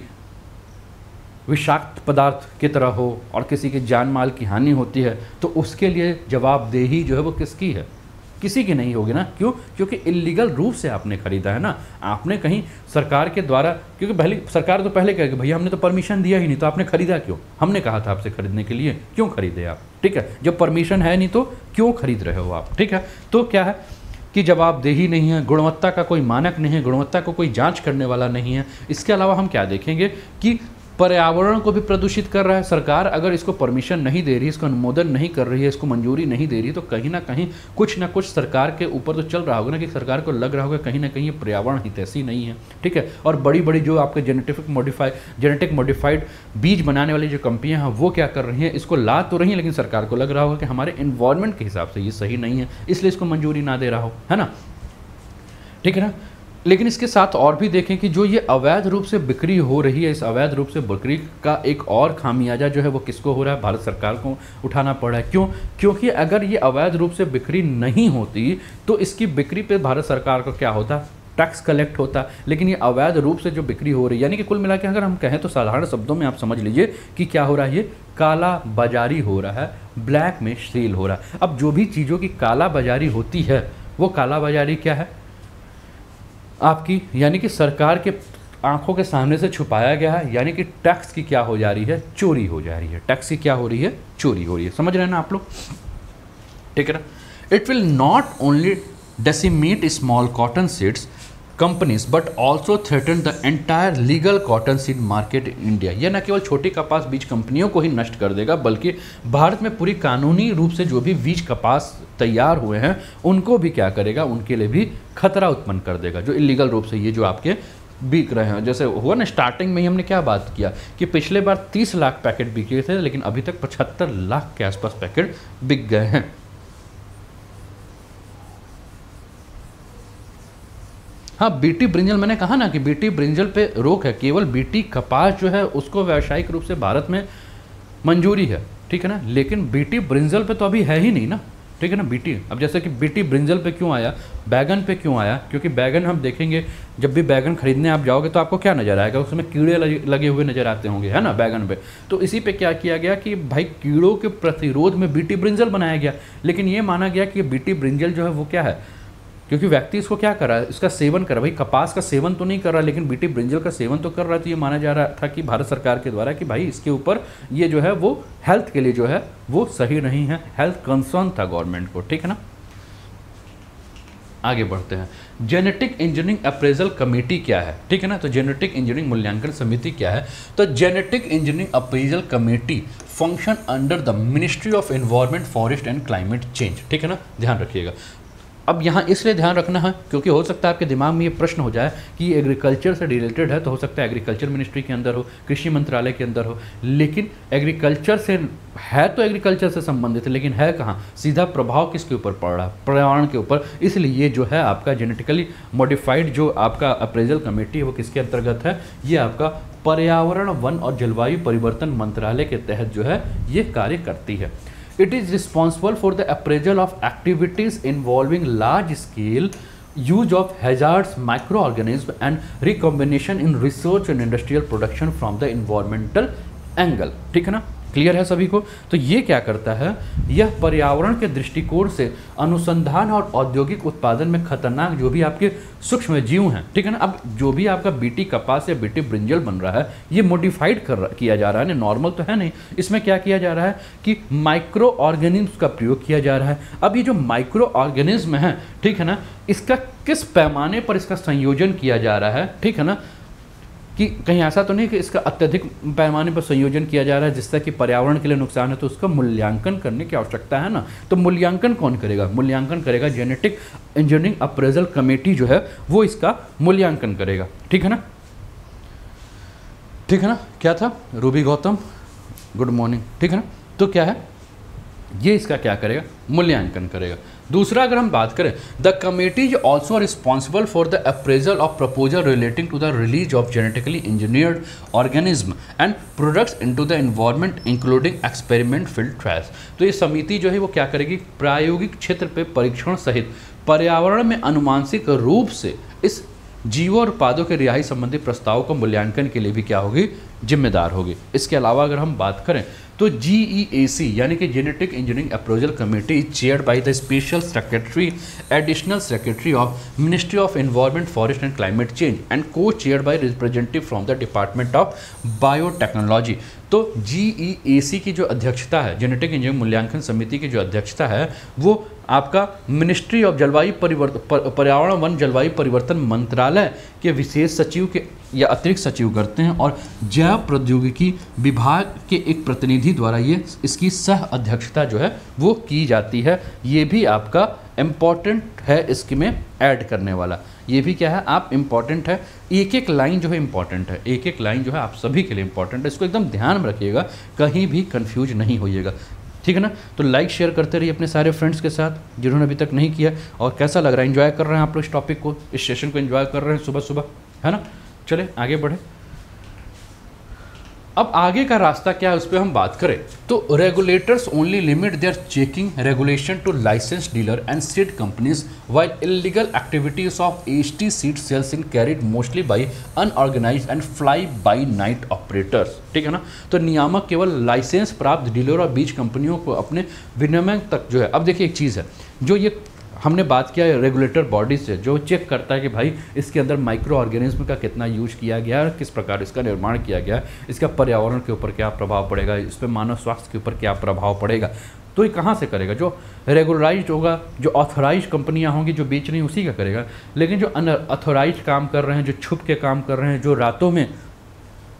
विषाक्त पदार्थ की तरह हो और किसी के जान माल की हानि होती है, तो उसके लिए जवाबदेही जो है वो किसकी है, किसी की नहीं होगी ना। क्यों? क्योंकि इलीगल रूप से आपने खरीदा है ना, आपने कहीं सरकार के द्वारा, क्योंकि पहले सरकार तो पहले कहेगी भैया हमने तो परमिशन दिया ही नहीं, तो आपने खरीदा क्यों, हमने कहा था आपसे खरीदने के लिए, क्यों खरीदे आप, ठीक है। जब परमिशन है नहीं तो क्यों खरीद रहे हो आप, ठीक है। तो क्या है कि जवाबदेही नहीं है, गुणवत्ता का कोई मानक नहीं है, गुणवत्ता को कोई जाँच करने वाला नहीं है। इसके अलावा हम क्या देखेंगे कि पर्यावरण को भी प्रदूषित कर रहा है। सरकार अगर इसको परमिशन नहीं दे रही, इसको अनुमोदन नहीं कर रही है, इसको मंजूरी नहीं दे रही, तो कहीं ना कहीं कुछ ना कुछ सरकार के ऊपर तो चल रहा होगा ना, कि सरकार को लग रहा होगा कहीं ना कहीं ये पर्यावरण हितैषी नहीं है, ठीक है। और बड़ी बड़ी जो आपके जेनेटिक मॉडिफाइड बीज बनाने वाली जो कंपनियां हैं वो क्या कर रही हैं, इसको ला तो रही हैं, लेकिन सरकार को लग रहा होगा कि हमारे इन्वायरमेंट के हिसाब से ये सही नहीं है, इसलिए इसको मंजूरी ना दे रहा हो, है ना, ठीक है ना। लेकिन इसके साथ और भी देखें कि जो ये अवैध रूप से बिक्री हो रही है, इस अवैध रूप से बिक्री का एक और खामियाजा जो है वो किसको हो रहा है, भारत सरकार को उठाना पड़ रहा है। क्यों? क्योंकि अगर ये अवैध रूप से बिक्री नहीं होती तो इसकी बिक्री पे भारत सरकार को क्या होता, टैक्स कलेक्ट होता। लेकिन ये अवैध रूप से जो बिक्री हो रही है, यानी कि कुल मिला के अगर हम कहें तो साधारण शब्दों में आप समझ लीजिए कि क्या हो रहा है, ये काला बाजारी हो रहा है, ब्लैक में सेल हो रहा है। अब जो भी चीज़ों की काला बाजारी होती है वो काला बाजारी क्या है आपकी, यानी कि सरकार के आंखों के सामने से छुपाया गया है, यानी कि टैक्स की क्या हो जा रही है, चोरी हो जा रही है, टैक्स की क्या हो रही है, चोरी हो रही है। समझ रहे हैं ना आप लोग, ठीक है ना। It will not only decimate small cotton seeds companies but also threaten the entire legal cotton seed market in India. यह न केवल छोटी कपास बीज कंपनियों को ही नष्ट कर देगा, बल्कि भारत में पूरी कानूनी रूप से जो भी बीज कपास तैयार हुए हैं उनको भी क्या करेगा, उनके लिए भी खतरा उत्पन्न कर देगा, जो इलीगल रूप से ये जो आपके बिक रहे हैं। जैसे हुआ ना स्टार्टिंग में ही हमने क्या बात किया कि पिछले बार 30 लाख पैकेट बिके थे, लेकिन अभी तक 75 लाख के आसपास पैकेट बिक गए हैं। हाँ, बीटी ब्रिंजल, मैंने कहा ना कि बीटी ब्रिंजल पे रोक है, केवल बीटी कपास जो है उसको व्यावसायिक रूप से भारत में मंजूरी है, ठीक है ना, लेकिन बीटी ब्रिंजल पे तो अभी है ही नहीं ना, ठीक है ना। बीटी, अब जैसे कि बीटी ब्रिंजल पे क्यों आया, बैगन पे क्यों आया, क्योंकि बैगन हम देखेंगे, जब भी बैगन खरीदने आप जाओगे तो आपको क्या नज़र आएगा, उसमें कीड़े लगे हुए नज़र आते होंगे, है ना, बैगन पे। तो इसी पे क्या किया गया कि भाई कीड़ों के प्रतिरोध में बीटी ब्रिंजल बनाया गया, लेकिन ये माना गया कि बीटी ब्रिंजल जो है वो क्या है, क्योंकि व्यक्ति इसको क्या कर रहा है, इसका सेवन कर रहा है, भाई कपास का सेवन तो नहीं कर रहा, लेकिन बीटी ब्रिंजल का सेवन तो कर रहा है। तो ये माना जा रहा था कि भारत सरकार के द्वारा कि भाई इसके ऊपर ये जो है वो हेल्थ के लिए जो है वो सही नहीं है, हेल्थ कंसर्न था गवर्नमेंट को, ठीक है ना। आगे बढ़ते हैं, जेनेटिक इंजीनियरिंग अप्रेजल कमेटी क्या है, ठीक है ना। तो जेनेटिक इंजीनियरिंग मूल्यांकन समिति क्या है, तो genetic engineering appraisal committee function under the ministry of environment, forest and climate change, ठीक है ना, ध्यान रखिएगा। अब यहाँ इसलिए ध्यान रखना है क्योंकि हो सकता है आपके दिमाग में ये प्रश्न हो जाए कि एग्रीकल्चर से रिलेटेड है, तो हो सकता है एग्रीकल्चर मिनिस्ट्री के अंदर हो, कृषि मंत्रालय के अंदर हो, लेकिन एग्रीकल्चर से है तो एग्रीकल्चर से संबंधित है, लेकिन है कहाँ, सीधा प्रभाव किसके ऊपर पड़ रहा है, पर्यावरण के ऊपर। इसलिए ये जो है आपका जेनेटिकली मॉडिफाइड जो आपका अप्रेजल कमेटी है वो किसके अंतर्गत है, ये आपका पर्यावरण, वन और जलवायु परिवर्तन मंत्रालय के तहत जो है ये कार्य करती है। It is responsible for the appraisal of activities involving large scale use of hazardous microorganisms and recombination in research and industrial production from the environmental angle, ठीक है ना, क्लियर है सभी को। तो ये क्या करता है, यह पर्यावरण के दृष्टिकोण से अनुसंधान और औद्योगिक उत्पादन में खतरनाक जो भी आपके सूक्ष्म जीव हैं, ठीक है ना। अब जो भी आपका बीटी कपास या बीटी ब्रिंजल बन रहा है ये मॉडिफाइड किया जा रहा है, नॉर्मल तो है नहीं, इसमें क्या किया जा रहा है कि माइक्रो ऑर्गेनिज्म का प्रयोग किया जा रहा है। अब ये जो माइक्रो ऑर्गेनिज्म है, ठीक है ना, इसका किस पैमाने पर इसका संयोजन किया जा रहा है, ठीक है ना, कि कहीं ऐसा तो नहीं कि इसका अत्यधिक पैमाने पर संयोजन किया जा रहा है जिससे कि पर्यावरण के लिए नुकसान है, तो उसका मूल्यांकन करने की आवश्यकता है ना। तो मूल्यांकन कौन करेगा, मूल्यांकन करेगा जेनेटिक इंजीनियरिंग अप्रेजल कमेटी जो है वो इसका मूल्यांकन करेगा, ठीक है ना, ठीक है ना। क्या था, रूबी गौतम, गुड मॉर्निंग, ठीक है ना। तो क्या है, ये इसका क्या करेगा, मूल्यांकन करेगा। दूसरा अगर हम बात करें, the committee is also responsible for the appraisal of proposal relating to the release of genetically engineered organism and products into the environment including experiment field trials. तो ये समिति जो है वो क्या करेगी, प्रायोगिक क्षेत्र पे परीक्षण सहित पर्यावरण में अनुमानसिक रूप से इस जीवों और उत्पादों के रिहाई संबंधी प्रस्तावों का मूल्यांकन के लिए भी क्या होगी, जिम्मेदार होगी। इसके अलावा अगर हम बात करें तो GEAC यानी कि genetic engineering appraisal committee chaired by the special secretary, additional secretary of ministry of environment, forest and climate change and co chaired by representative from the department of biotechnology. तो GEAC की जो अध्यक्षता है, genetic engineering मूल्यांकन समिति की जो अध्यक्षता है, वो आपका मिनिस्ट्री ऑफ जलवायु परिवर्तन, पर्यावरण वन जलवायु परिवर्तन मंत्रालय के विशेष सचिव के या अतिरिक्त सचिव करते हैं, और जैव प्रौद्योगिकी विभाग के एक प्रतिनिधि द्वारा ये इसकी सह अध्यक्षता जो है वो की जाती है। ये भी आपका इम्पॉर्टेंट है, इसमें ऐड करने वाला ये भी क्या है, आप इम्पॉर्टेंट है, एक एक लाइन जो है इम्पॉर्टेंट है, एक एक लाइन जो है आप सभी के लिए इम्पॉर्टेंट है, इसको एकदम ध्यान में रखिएगा, कहीं भी कंफ्यूज नहीं होइएगा, ठीक है ना। तो लाइक शेयर करते रहिए अपने सारे फ्रेंड्स के साथ जिन्होंने अभी तक नहीं किया। और कैसा लग रहा है, एंजॉय कर रहे हैं आप लोग इस टॉपिक को, इस सेशन को एंजॉय कर रहे हैं सुबह सुबह, है ना। चले आगे बढ़े। अब आगे का रास्ता क्या है उस पर हम बात करें तो regulators only limit their checking regulation to licence dealer and seed companies while illegal activities of HT seed sales in carried mostly by unorganised and fly by night operators, ठीक है ना। तो नियामक केवल लाइसेंस प्राप्त डीलर और बीज कंपनियों को अपने विनियमन तक जो है, अब देखिए एक चीज़ है, जो ये हमने बात किया है रेगुलेटर बॉडी से जो चेक करता है कि भाई इसके अंदर माइक्रो ऑर्गेनिज्म का कितना यूज किया गया है, किस प्रकार इसका निर्माण किया गया है, इसका पर्यावरण के ऊपर क्या प्रभाव पड़ेगा, इस पर मानव स्वास्थ्य के ऊपर क्या प्रभाव पड़ेगा। तो ये कहाँ से करेगा, जो रेगुलराइज्ड होगा, जो ऑथोराइज्ड कंपनियां होंगी जो बेच रही हैं उसी का करेगा। लेकिन जो अनऑथोराइज्ड काम कर रहे हैं, जो छुप के काम कर रहे हैं, जो रातों में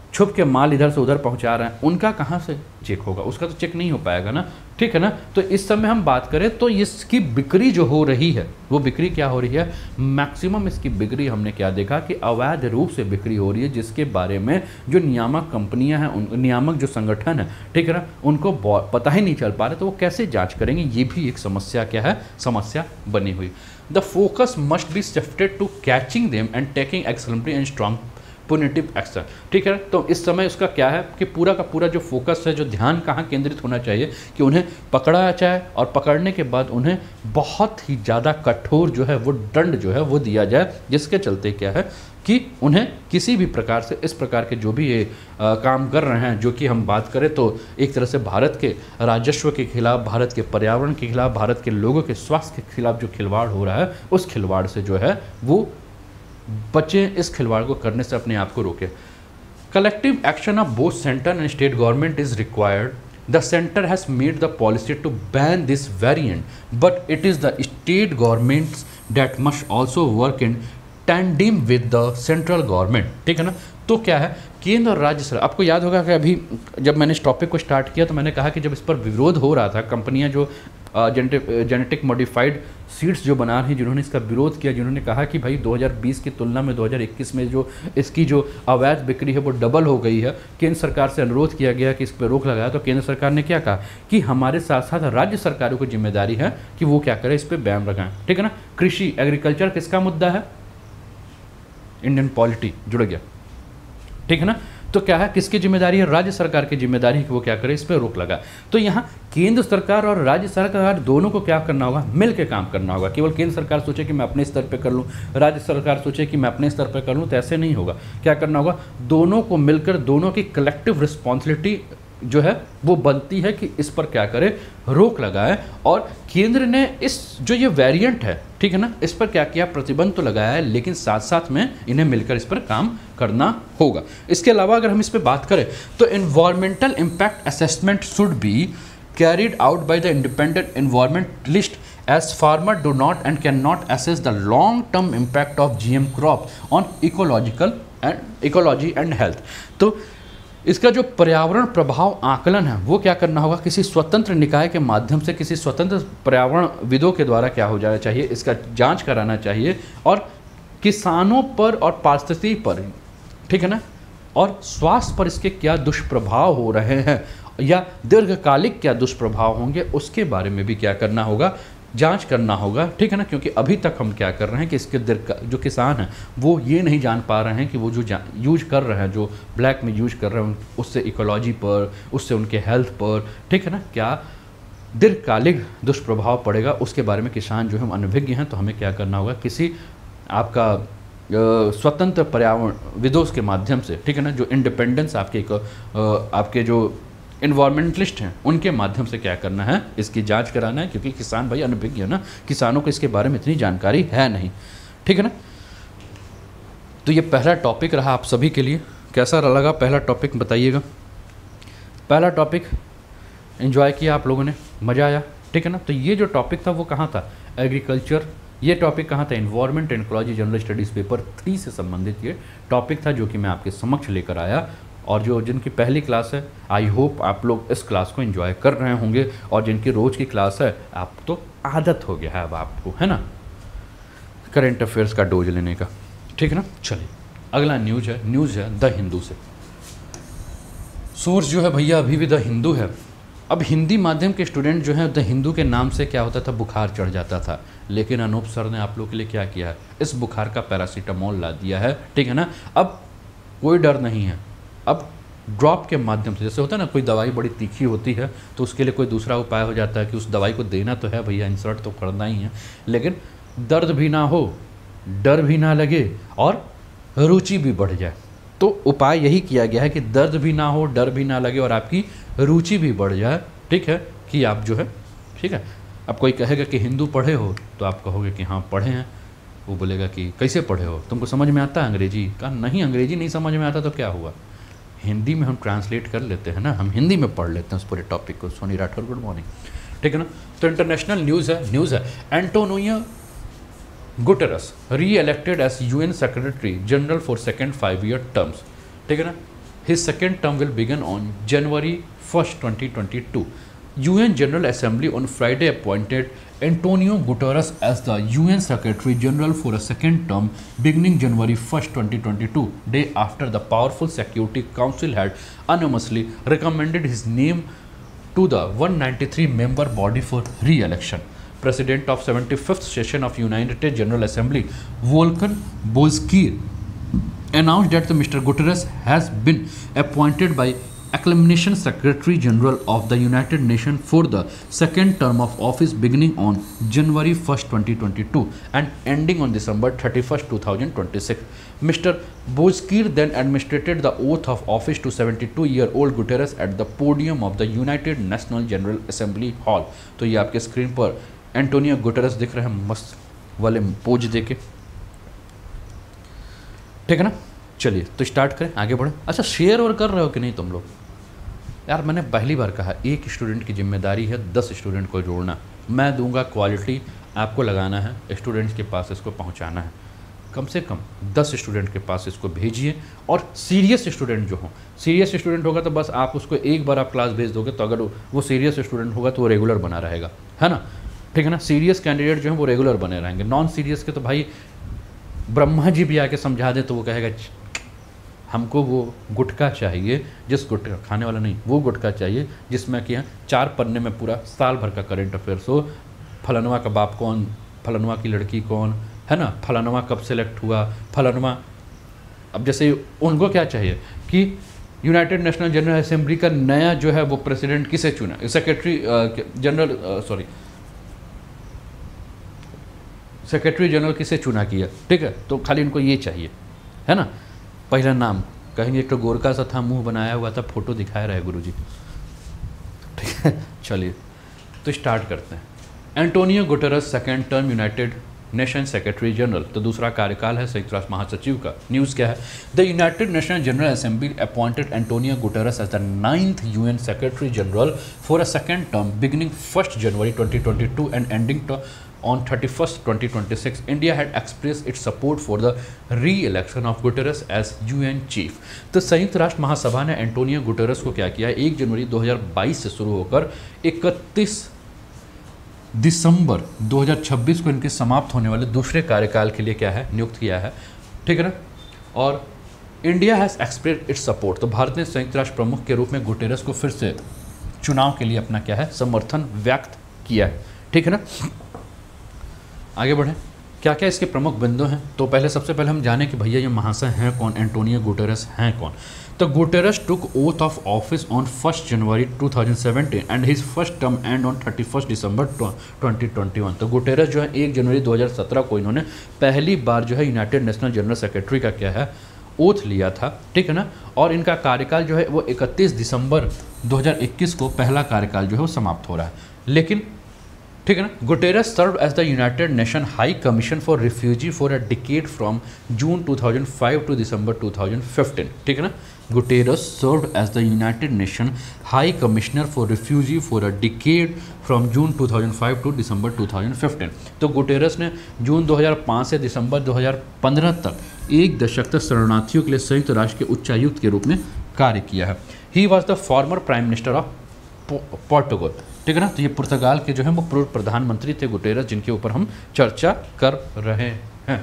छुप के माल इधर से उधर पहुंचा रहे हैं, उनका कहाँ से चेक होगा? उसका तो चेक नहीं हो पाएगा ना, ठीक है ना। तो इस समय हम बात करें तो इसकी बिक्री जो हो रही है वो बिक्री क्या हो रही है? मैक्सिमम इसकी बिक्री हमने क्या देखा कि अवैध रूप से बिक्री हो रही है, जिसके बारे में जो नियामक कंपनियां हैं, उन नियामक जो संगठन है, ठीक है ना, उनको पता ही नहीं चल पा रहे, तो वो कैसे जाँच करेंगे? ये भी एक समस्या क्या है? समस्या बनी हुई। The focus must be shifted to catching them and taking exemplary and strong punitive action, ठीक है। तो इस समय उसका क्या है कि पूरा का पूरा जो फोकस है, जो ध्यान कहाँ केंद्रित होना चाहिए कि उन्हें पकड़ा जाए और पकड़ने के बाद उन्हें बहुत ही ज़्यादा कठोर जो है वो दंड जो है वो दिया जाए, जिसके चलते क्या है कि उन्हें किसी भी प्रकार से इस प्रकार के जो भी ये काम कर रहे हैं, जो कि हम बात करें तो एक तरह से भारत के राजस्व के खिलाफ, भारत के पर्यावरण के खिलाफ, भारत के लोगों के स्वास्थ्य के खिलाफ जो खिलवाड़ हो रहा है, उस खिलवाड़ से जो है वो बचें, इस खिलवाड़ को करने से अपने आप को रोकें। Collective action of both centre and state government is required. The centre has made the policy to ban this variant, but it is the state governments that must also work in tandem with the central government, ठीक है ना। तो क्या है, केंद्र और राज्य सरकार, आपको याद होगा कि अभी जब मैंने इस टॉपिक को स्टार्ट किया तो मैंने कहा कि जब इस पर विरोध हो रहा था, कंपनियां जो जेनेटिक मॉडिफाइड सीड्स जो बना रही, जिन्होंने इसका विरोध किया, जिन्होंने कहा कि भाई 2020 की तुलना में 2021 में जो इसकी जो अवैध बिक्री है वो डबल हो गई है, केंद्र सरकार से अनुरोध किया गया कि इस पर रोक लगाया, तो केंद्र सरकार ने क्या कहा कि हमारे साथ साथ राज्य सरकारों की जिम्मेदारी है कि वो क्या करें, इस पर बैन लगाएं, ठीक है ना। कृषि, एग्रीकल्चर किसका मुद्दा है? इंडियन पॉलिटी जुड़ गया, ठीक है ना। तो क्या है, किसकी जिम्मेदारी है? राज्य सरकार की जिम्मेदारी है कि वो क्या करे, इस पर रोक लगा। तो यहाँ केंद्र सरकार और राज्य सरकार दोनों को क्या करना होगा? मिल के काम करना होगा। केवल केंद्र सरकार सोचे कि मैं अपने स्तर पे कर लूँ, राज्य सरकार सोचे कि मैं अपने स्तर पे कर लूँ, तो ऐसे नहीं होगा। क्या करना होगा? दोनों को मिलकर, दोनों की कलेक्टिव रिस्पॉन्सिबिलिटी जो है वो बनती है कि इस पर क्या करे, रोक लगाए। और केंद्र ने इस जो ये वेरिएंट है, ठीक है ना, इस पर क्या किया? प्रतिबंध तो लगाया है, लेकिन साथ साथ में इन्हें मिलकर इस पर काम करना होगा। इसके अलावा अगर हम इस पर बात करें तो environmental impact assessment should be carried out by the independent environmentalist as farmer do not and cannot assess the long term impact of GM crop on ecology and health। तो इसका जो पर्यावरण प्रभाव आकलन है वो क्या करना होगा? किसी स्वतंत्र निकाय के माध्यम से, किसी स्वतंत्र पर्यावरणविदों के द्वारा क्या हो जाना चाहिए, इसका जांच कराना चाहिए, और किसानों पर और पारिस्थितिकी पर, ठीक है ना, और स्वास्थ्य पर इसके क्या दुष्प्रभाव हो रहे हैं या दीर्घकालिक क्या दुष्प्रभाव होंगे, उसके बारे में भी क्या करना होगा? जांच करना होगा, ठीक है ना। क्योंकि अभी तक हम क्या कर रहे हैं कि इसके जो किसान हैं वो ये नहीं जान पा रहे हैं कि वो जो यूज कर रहे हैं, जो ब्लैक में यूज कर रहे हैं, उससे इकोलॉजी पर, उससे उनके हेल्थ पर, ठीक है ना, क्या दीर्घकालिक दुष्प्रभाव पड़ेगा, उसके बारे में किसान जो हम अनभिज्ञ हैं। तो हमें क्या करना होगा? किसी आपका स्वतंत्र पर्यावरणविदों के माध्यम से, ठीक है ना, जो इंडिपेंडेंस आपके जो इन्वायरमेंटलिस्ट हैं उनके माध्यम से क्या करना है? इसकी जांच कराना है, क्योंकि किसान भाई अनभिज्ञ है ना, किसानों को इसके बारे में इतनी जानकारी है नहीं, ठीक है ना। तो ये पहला टॉपिक रहा आप सभी के लिए। कैसा लगा पहला टॉपिक, बताइएगा। पहला टॉपिक एंजॉय किया आप लोगों ने, मज़ा आया, ठीक है ना। तो ये जो टॉपिक था वो कहाँ था? एग्रीकल्चर। ये टॉपिक कहाँ था? Environment and ecology general studies paper 3 से संबंधित ये टॉपिक था, जो कि मैं आपके समक्ष लेकर आया। और जो जिनकी पहली क्लास है, आई होप आप लोग इस क्लास को एंजॉय कर रहे होंगे, और जिनकी रोज़ की क्लास है, आप तो आदत हो गया है अब आपको, है ना, करंट अफेयर्स का डोज लेने का, ठीक है ना। चलिए अगला न्यूज़ है द हिंदू से। सोर्स जो है भैया अभी भी द हिंदू है। अब हिंदी माध्यम के स्टूडेंट जो हैं द हिंदू के नाम से क्या होता था? बुखार चढ़ जाता था, लेकिन अनूप सर ने आप लोग के लिए क्या किया है? इस बुखार का पैरासीटामोल ला दिया है, ठीक है ना। अब कोई डर नहीं है। अब ड्रॉप के माध्यम से, जैसे होता है ना, कोई दवाई बड़ी तीखी होती है तो उसके लिए कोई दूसरा उपाय हो जाता है कि उस दवाई को देना तो है भैया, इंसर्ट तो करना ही है, लेकिन दर्द भी ना हो, डर भी ना लगे और रुचि भी बढ़ जाए। तो उपाय यही किया गया है कि दर्द भी ना हो, डर भी ना लगे और आपकी रुचि भी बढ़ जाए, ठीक है, कि आप जो है, ठीक है। अब कोई कहेगा कि हिंदू पढ़े हो तो आप कहोगे कि हाँ पढ़े हैं। वो बोलेगा कि कैसे पढ़े हो, तुमको समझ में आता है अंग्रेजी? कहा नहीं, अंग्रेजी नहीं समझ में आता तो क्या हुआ, हिंदी में हम ट्रांसलेट कर लेते हैं ना, हम हिंदी में पढ़ लेते हैं उस पूरे टॉपिक को। सोनी राठौर, गुड मॉर्निंग, ठीक है ना। तो इंटरनेशनल न्यूज़ है Antonio Guterres reelected as UN secretary general for second 5 year terms, ठीक है ना। His second term will begin on January 1st, 2022. UN General Assembly on Friday appointed Antonio Guterres as the UN Secretary General for a second term beginning January 1st, 2022, day after the powerful Security Council had unanimously recommended his name to the 193-member body for re-election. President of 75th session of United General Assembly, Volkan Bozkir, announced that Mr. Guterres has been appointed by acclamation Secretary General of the United Nations for the second term of office beginning on January 1st, 2022 and ending on December 31st, 2026. Mr. Bozkir then administered the oath of office to 72-year-old Guterres at the podium of the United National General Assembly Hall. तो ये आपके screen पर Antonio Guterres दिख रहे हैं मस्त वाले pose देके, ठीक है ना। चलिए तो स्टार्ट करें, आगे बढ़ें। अच्छा, शेयर और कर रहे हो कि नहीं तुम लोग? यार मैंने पहली बार कहा, एक स्टूडेंट की जिम्मेदारी है 10 स्टूडेंट को जोड़ना। मैं दूंगा क्वालिटी, आपको लगाना है, स्टूडेंट्स के पास इसको पहुंचाना है। कम से कम 10 स्टूडेंट के पास इसको भेजिए। और सीरियस स्टूडेंट जो हो, सीरियस स्टूडेंट होगा तो बस आप उसको एक बार आप क्लास भेज दोगे, तो अगर वो सीरियस स्टूडेंट होगा तो वो रेगुलर बना रहेगा, है ना, ठीक है ना। सीरियस कैंडिडेट जो है वो रेगुलर बने रहेंगे। नॉन सीरियस के तो भाई ब्रह्मा जी भी आके समझा दे तो वो कहेगा हमको वो गुटखा चाहिए, जिस गुटखा खाने वाला नहीं, वो गुटखा चाहिए जिसमें कि 4 पन्ने में पूरा साल भर का करंट अफेयर्स हो। फलानवा का बाप कौन, फलानवा की लड़की कौन, है ना, फलानवा कब सेलेक्ट हुआ, फलानवा। अब जैसे उनको क्या चाहिए कि यूनाइटेड नेशनल जनरल असेंबली का नया जो है वो प्रेसिडेंट किसे चुना, सेक्रेटरी जनरल किसे चुना किया, ठीक है। तो खाली इनको ये चाहिए, है ना। पहला नाम कहेंगे, एक तो गोरका सा था, मुंह बनाया हुआ था, फोटो दिखाए रहे गुरुजी, ठीक है। चलिए तो स्टार्ट करते हैं। Antonio Guterres second term United Nation secretary general, तो दूसरा कार्यकाल है संयुक्त राष्ट्र महासचिव का। न्यूज़ क्या है? The United National General Assembly appointed Antonio Guterres as the 9th UN secretary general for a second term beginning 1st January 2022 and ending on 31st 2026. India had expressed its support for the re-election of Guterres as UN chief. तो संयुक्त राष्ट्र महासभा ने Antonio Guterres को क्या किया, 1 जनवरी 2022 से शुरू होकर 31 दिसंबर 2026 को इनके समाप्त होने वाले दूसरे कार्यकाल के लिए क्या है, नियुक्त किया है, ठीक है ना। और India has expressed its support, तो भारत ने संयुक्त राष्ट्र प्रमुख के रूप में गुटेरेस को फिर से चुनाव के लिए अपना क्या है, समर्थन व्यक्त किया है, ठीक है ना। आगे बढ़ें, क्या क्या इसके प्रमुख बिंदु हैं। तो पहले सबसे पहले हम जानें कि भैया ये महाशय हैं कौन, एंटोनियो गुटेरेस हैं कौन। तो Guterres took oath of office on 1st January 2017 and his first term and on 31st December 2021। तो गुटेरेस जो है 1 जनवरी 2017 को इन्होंने पहली बार जो है यूनाइटेड नेशनल जनरल सेक्रेटरी का क्या है, ओथ लिया था, ठीक है ना। और इनका कार्यकाल जो है वो 31 दिसंबर 2021 को पहला कार्यकाल जो है वो समाप्त हो रहा है। लेकिन ठीक है ना, Guterres serve as the United Nation High Commission for refugee for a decade from June 2005 to December 2015, ठीक है ना। Guterres serve as the United Nation High Commissioner for refugee for a decade from June 2005 to December 2015। तो Guterres ने जून 2005 से दिसंबर 2015 तक 1 दशक तक शरणार्थियों के लिए संयुक्त राष्ट्र के उच्चायुक्त के रूप में कार्य किया है। He was the former prime minister of Portugal, ठीक है ना। तो ये पुर्तगाल के जो है वो पूर्व प्रधानमंत्री थे गुटेरेस, जिनके ऊपर हम चर्चा कर रहे हैं।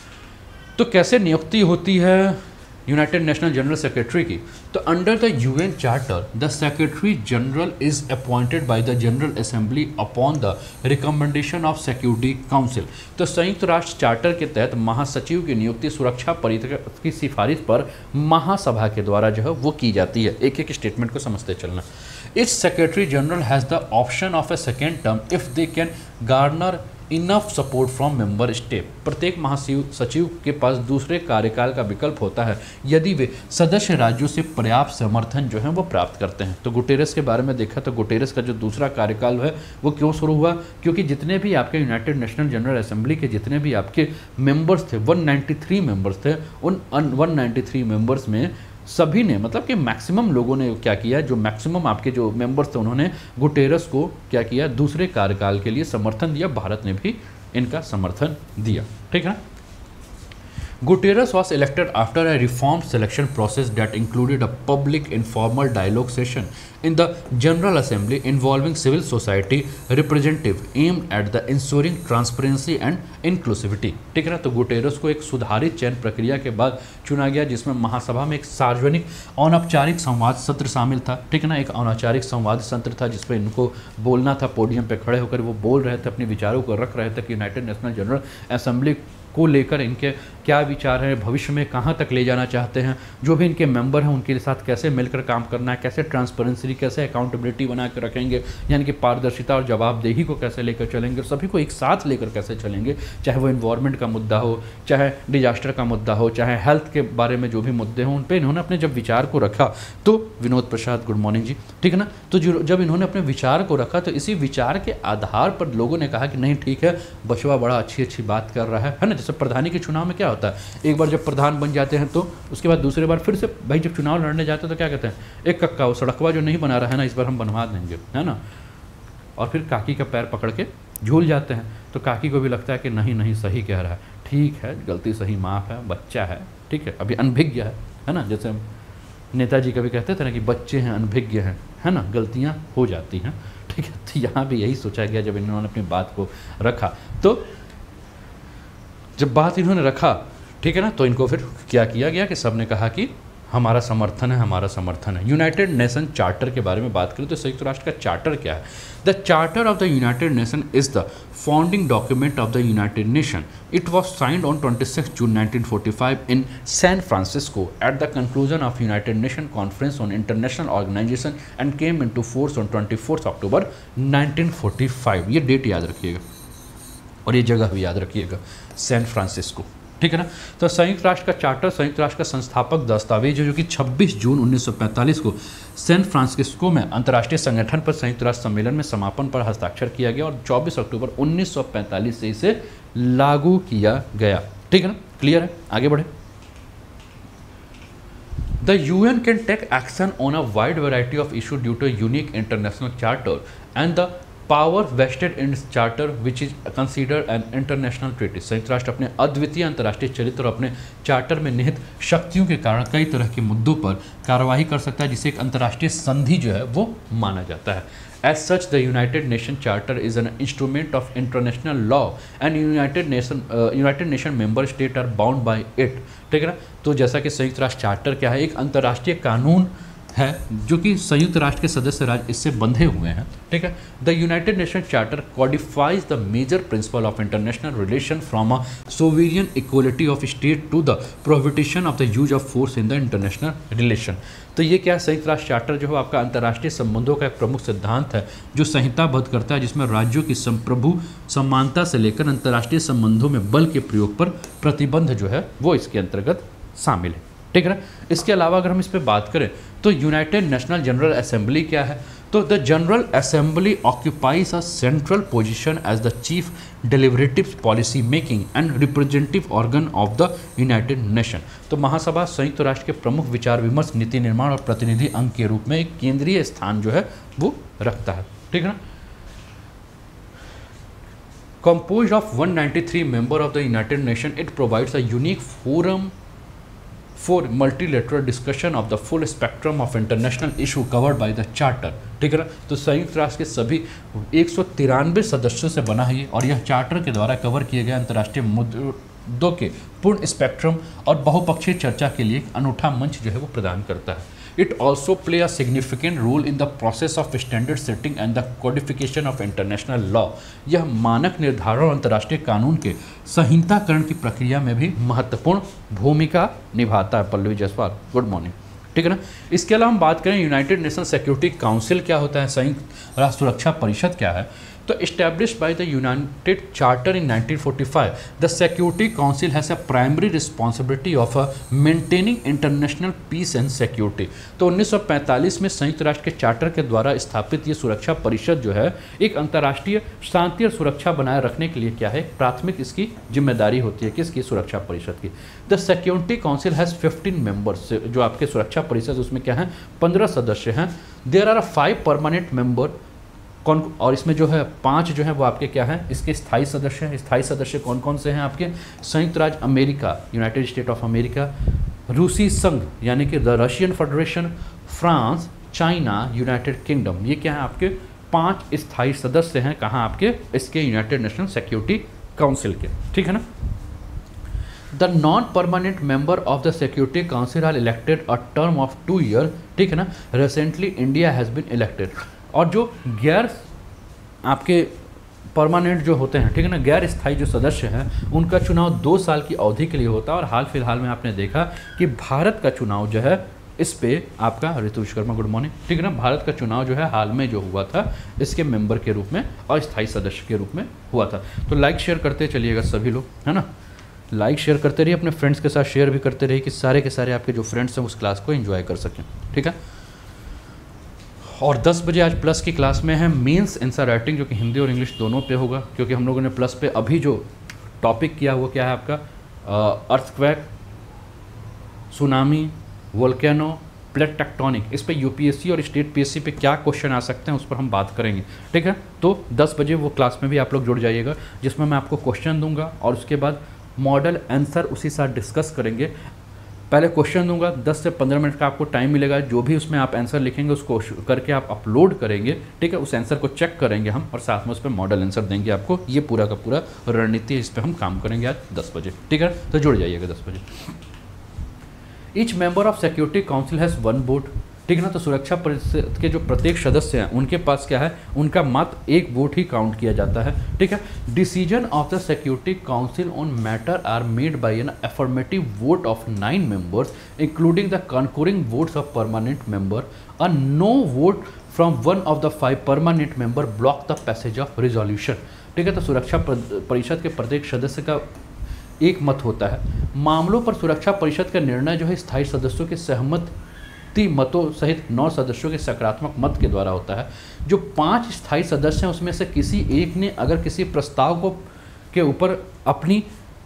तो कैसे नियुक्ति होती है यूनाइटेड नेशनल जनरल सेक्रेटरी की? तो under the UN charter the secretary general is appointed by the General Assembly upon the recommendation of Security Council. तो संयुक्त राष्ट्र चार्टर के तहत महासचिव की नियुक्ति सुरक्षा परिषद की सिफारिश पर महासभा के द्वारा जो है वो की जाती है। एक एक स्टेटमेंट को समझते चलना। Its Secretary General has the option of a second term if they can garner enough support from member state। प्रत्येक महासचिव के पास दूसरे कार्यकाल का विकल्प होता है यदि वे सदस्य राज्यों से पर्याप्त समर्थन जो है वो प्राप्त करते हैं। तो गुटेरेस के बारे में देखा तो गुटेरेस का जो दूसरा कार्यकाल है वो क्यों शुरू हुआ, क्योंकि जितने भी आपके यूनाइटेड नेशनल जनरल असेंबली के जितने भी आपके मेंबर्स थे, 193 मेंबर्स थे, उन 193 मेंबर्स में सभी ने, मतलब कि मैक्सिमम लोगों ने क्या किया, जो मैक्सिमम आपके जो मेंबर्स थे उन्होंने गुटेरेस को क्या किया, दूसरे कार्यकाल के लिए समर्थन दिया। भारत ने भी इनका समर्थन दिया, ठीक है। Guterres was elected after a reformed selection process that included a public informal dialogue session in the General Assembly involving civil society representative aimed at the ensuring transparency and inclusivity। ठीक है ना, तो गुटेरस को एक सुधारित चयन प्रक्रिया के बाद चुना गया, जिसमें महासभा में एक सार्वजनिक अनौपचारिक संवाद सत्र शामिल था। ठीक है ना, एक अनौपचारिक संवाद सत्र था जिसमें इनको बोलना था, पोडियम पे खड़े होकर वो बोल रहे थे, अपने विचारों को रख रहे थे कि यूनाइटेड नेशनल जनरल असेंबली को लेकर इनके क्या विचार हैं, भविष्य में कहाँ तक ले जाना चाहते हैं, जो भी इनके मेंबर हैं उनके साथ कैसे मिलकर काम करना है, कैसे ट्रांसपेरेंसी, कैसे अकाउंटेबिलिटी बना कर रखेंगे, यानी कि पारदर्शिता और जवाबदेही को कैसे लेकर चलेंगे, सभी को एक साथ लेकर कैसे चलेंगे, चाहे वो इन्वायरमेंट का मुद्दा हो, चाहे डिजास्टर का मुद्दा हो, चाहे हेल्थ के बारे में जो भी मुद्दे हों, उन पर इन्होंने अपने जब विचार को रखा तो विनोद प्रसाद, गुड मॉर्निंग जी, ठीक है ना, तो जब इन्होंने अपने विचार को रखा तो इसी विचार के आधार पर लोगों ने कहा कि नहीं ठीक है, बछवा बड़ा अच्छी बात कर रहा है ना। जैसे प्रधानी के चुनाव में क्या होता है, एक बार जब प्रधान बन जाते हैं तो उसके बाद दूसरी बार फिर से भाई जब चुनाव लड़ने जाते हैं तो क्या कहते हैं, एक कक्का वो सड़कवा जो नहीं बना रहा है ना, इस बार हम बनवा देंगे, है ना। और फिर काकी का पैर पकड़ के झूल जाते हैं, तो काकी को भी लगता है कि नहीं सही कह रहा है, ठीक है, गलती सही माफ़ है, बच्चा है, ठीक है, अभी अनभिज्ञ है ना। जैसे नेताजी कभी कहते थे ना कि बच्चे हैं, अनभिज्ञ हैं, है ना, गलतियाँ हो जाती हैं, ठीक है। तो यहाँ भी यही सोचा गया जब इन्होंने अपनी बात को रखा। तो जब बात इन्होंने रखा, ठीक है ना, तो इनको फिर क्या किया गया कि सब ने कहा कि हमारा समर्थन है, हमारा समर्थन है। यूनाइटेड नेशन चार्टर के बारे में बात करें तो संयुक्त राष्ट्र का चार्टर क्या है। The charter of the United nation is the founding document of the United Nation. It was signed on 26 June 1945 in San Francisco at the conclusion of United Nation Conference on International Organization and came into force on 24 October 1945। ये date याद रखिएगा और ये जगह भी याद रखिएगा, San Francisco, ठीक है ना। तो संयुक्त राष्ट्र का चार्टर संयुक्त राष्ट्र का संस्थापक दस्तावेज है, जो कि 26 जून 1945 को सैन फ्रांसिस्को में अंतर्राष्ट्रीय संगठन पर संयुक्त राष्ट्र सम्मेलन में समापन पर हस्ताक्षर किया गया और 24 अक्टूबर 1945 से इसे लागू किया गया, ठीक है ना। क्लियर है, आगे बढ़े। The UN can take action on a wide variety of issues due to a unique international charter and the power vested in charter which is considered an international treaty. संयुक्त राष्ट्र अपने अद्वितीय अंतर्राष्ट्रीय चरित्र और अपने चार्टर में निहित शक्तियों के कारण कई तरह के मुद्दों पर कार्रवाई कर सकता है, जिसे एक अंतर्राष्ट्रीय संधि जो है वो माना जाता है। As such the United Nation charter is an instrument of international law and United Nation member state are bound by it, ठीक है ना। तो जैसा कि संयुक्त राष्ट्र चार्टर क्या है, एक अंतर्राष्ट्रीय कानून है जो कि संयुक्त राष्ट्र के सदस्य राज्य इससे बंधे हुए हैं, ठीक है। The United Nation charter codifies the major principle of international relation from a sovereign equality of state to the prohibition of the use of force in the international relation. तो ये क्या, संयुक्त राष्ट्र चार्टर जो है आपका अंतर्राष्ट्रीय संबंधों का एक प्रमुख सिद्धांत है जो संहिताबद्ध करता है, जिसमें राज्यों की संप्रभु समानता से लेकर अंतर्राष्ट्रीय संबंधों में बल के प्रयोग पर प्रतिबंध जो है वो इसके अंतर्गत शामिल है, ठीक है ना। इसके अलावा अगर हम इस पर बात करें तो यूनाइटेड नेशनल जनरल असेंबली क्या है, तो the General Assembly occupies a central position as the chief deliberative policy making and representative organ of the United Nation. तो महासभा संयुक्त राष्ट्र के प्रमुख विचार विमर्श, नीति निर्माण और प्रतिनिधि अंग के रूप में एक केंद्रीय स्थान जो है वो रखता है, ठीक है ना। Composed of 193 members of the United Nations, it provides a unique forum for multilateral discussion of the full spectrum of international issue covered by the charter, ठीक है ना। तो संयुक्त राष्ट्र के सभी 193 सदस्यों से बना है ये, और यह चार्टर के द्वारा कवर किए गए अंतर्राष्ट्रीय मुद्दों के पूर्ण स्पेक्ट्रम और बहुपक्षीय चर्चा के लिए एक अनूठा मंच जो है वो प्रदान करता है। It also play a significant role in the process of standard setting and the codification of international law। यह मानक निर्धारण और अंतर्राष्ट्रीय कानून के संहिताकरण की प्रक्रिया में भी महत्वपूर्ण भूमिका निभाता है। पल्लवी जायसवाल, गुड मॉर्निंग, ठीक है ना। इसके अलावा हम बात करें यूनाइटेड नेशन सिक्योरिटी काउंसिल क्या होता है, संयुक्त राष्ट्र सुरक्षा परिषद क्या है। तो established by the United Charter in 1945, the Security Council has a primary responsibility of maintaining international peace and security। तो 1945 में संयुक्त राष्ट्र के चार्टर के द्वारा स्थापित ये सुरक्षा परिषद जो है एक अंतर्राष्ट्रीय शांति और सुरक्षा बनाए रखने के लिए क्या है, प्राथमिक इसकी जिम्मेदारी होती है, किसकी, सुरक्षा परिषद की। The Security Council has 15 members. जो आपके सुरक्षा परिषद उसमें क्या है, 15 सदस्य हैं। देयर आर 5 परमानेंट मेंबर कौन, और इसमें जो है 5 जो है वो आपके क्या हैं, इसके स्थायी सदस्य हैं। स्थायी सदस्य कौन कौन से हैं आपके, संयुक्त राज्य America, United State of America, रूसी संघ यानी कि the Russian Federation, France, China, United Kingdom. ये क्या है आपके 5 स्थायी सदस्य हैं, कहाँ आपके, इसके यूनाइटेड नेशन सिक्योरिटी काउंसिल के, ठीक है ना। The non permanent member of the Security Council are elected a term of 2 year, ठीक है ना। Recently India has been elected. और जो गैर आपके परमानेंट जो होते हैं, ठीक है ना, गैर स्थायी जो सदस्य हैं, उनका चुनाव 2 साल की अवधि के लिए होता है। और हाल फिलहाल में आपने देखा कि भारत का चुनाव जो है, इस पे आपका ऋतु विश्वकर्मा गुड मॉर्निंग, ठीक है ना, भारत का चुनाव जो है हाल में जो हुआ था, इसके मेंबर के रूप में और स्थायी सदस्य के रूप में हुआ था। तो लाइक शेयर करते चलिएगा सभी लोग, है ना, लाइक शेयर करते रहिए, अपने फ्रेंड्स के साथ शेयर भी करते रहिए कि सारे के सारे आपके जो फ्रेंड्स हैं उस क्लास को एंजॉय कर सकें, ठीक है। और 10 बजे आज प्लस की क्लास में है मेंस आंसर राइटिंग, जो कि हिंदी और इंग्लिश दोनों पे होगा, क्योंकि हम लोगों ने प्लस पे अभी जो टॉपिक किया वो क्या है आपका, earthquake, tsunami, volcano, plate tectonic. इस पे यूपीएससी और स्टेट पीएससी पे क्या क्वेश्चन आ सकते हैं उस पर हम बात करेंगे, ठीक है। तो 10 बजे वो क्लास में भी आप लोग जुड़ जाइएगा, जिसमें मैं आपको क्वेश्चन दूंगा और उसके बाद मॉडल आंसर उसी साथ डिस्कस करेंगे। पहले क्वेश्चन दूंगा, 10 से 15 मिनट का आपको टाइम मिलेगा, जो भी उसमें आप आंसर लिखेंगे उसको करके आप अपलोड करेंगे, ठीक है। उस आंसर को चेक करेंगे हम और साथ में उस पर मॉडल आंसर देंगे आपको। ये पूरा का पूरा रणनीति है, इस पर हम काम करेंगे आज 10 बजे, ठीक है। तो जुड़ जाइएगा 10 बजे। Each member of Security Council has 1 vote, ठीक है ना। तो सुरक्षा परिषद के जो प्रत्येक सदस्य हैं उनके पास क्या है, उनका मत 1 वोट ही काउंट किया जाता है, ठीक है। Decision of the Security Council on matter are made by an affirmative vote of 9 members including the concurring votes of permanent member. A no vote from one of the 5 permanent member block the passage of resolution, ठीक है। तो सुरक्षा परिषद के प्रत्येक सदस्य का एक मत होता है। मामलों पर सुरक्षा परिषद का निर्णय जो है स्थायी सदस्यों के सहमति मतों सहित 9 सदस्यों के सकारात्मक मत के द्वारा होता है। जो 5 स्थायी सदस्य हैं उसमें से किसी एक ने अगर किसी प्रस्ताव को के ऊपर अपनी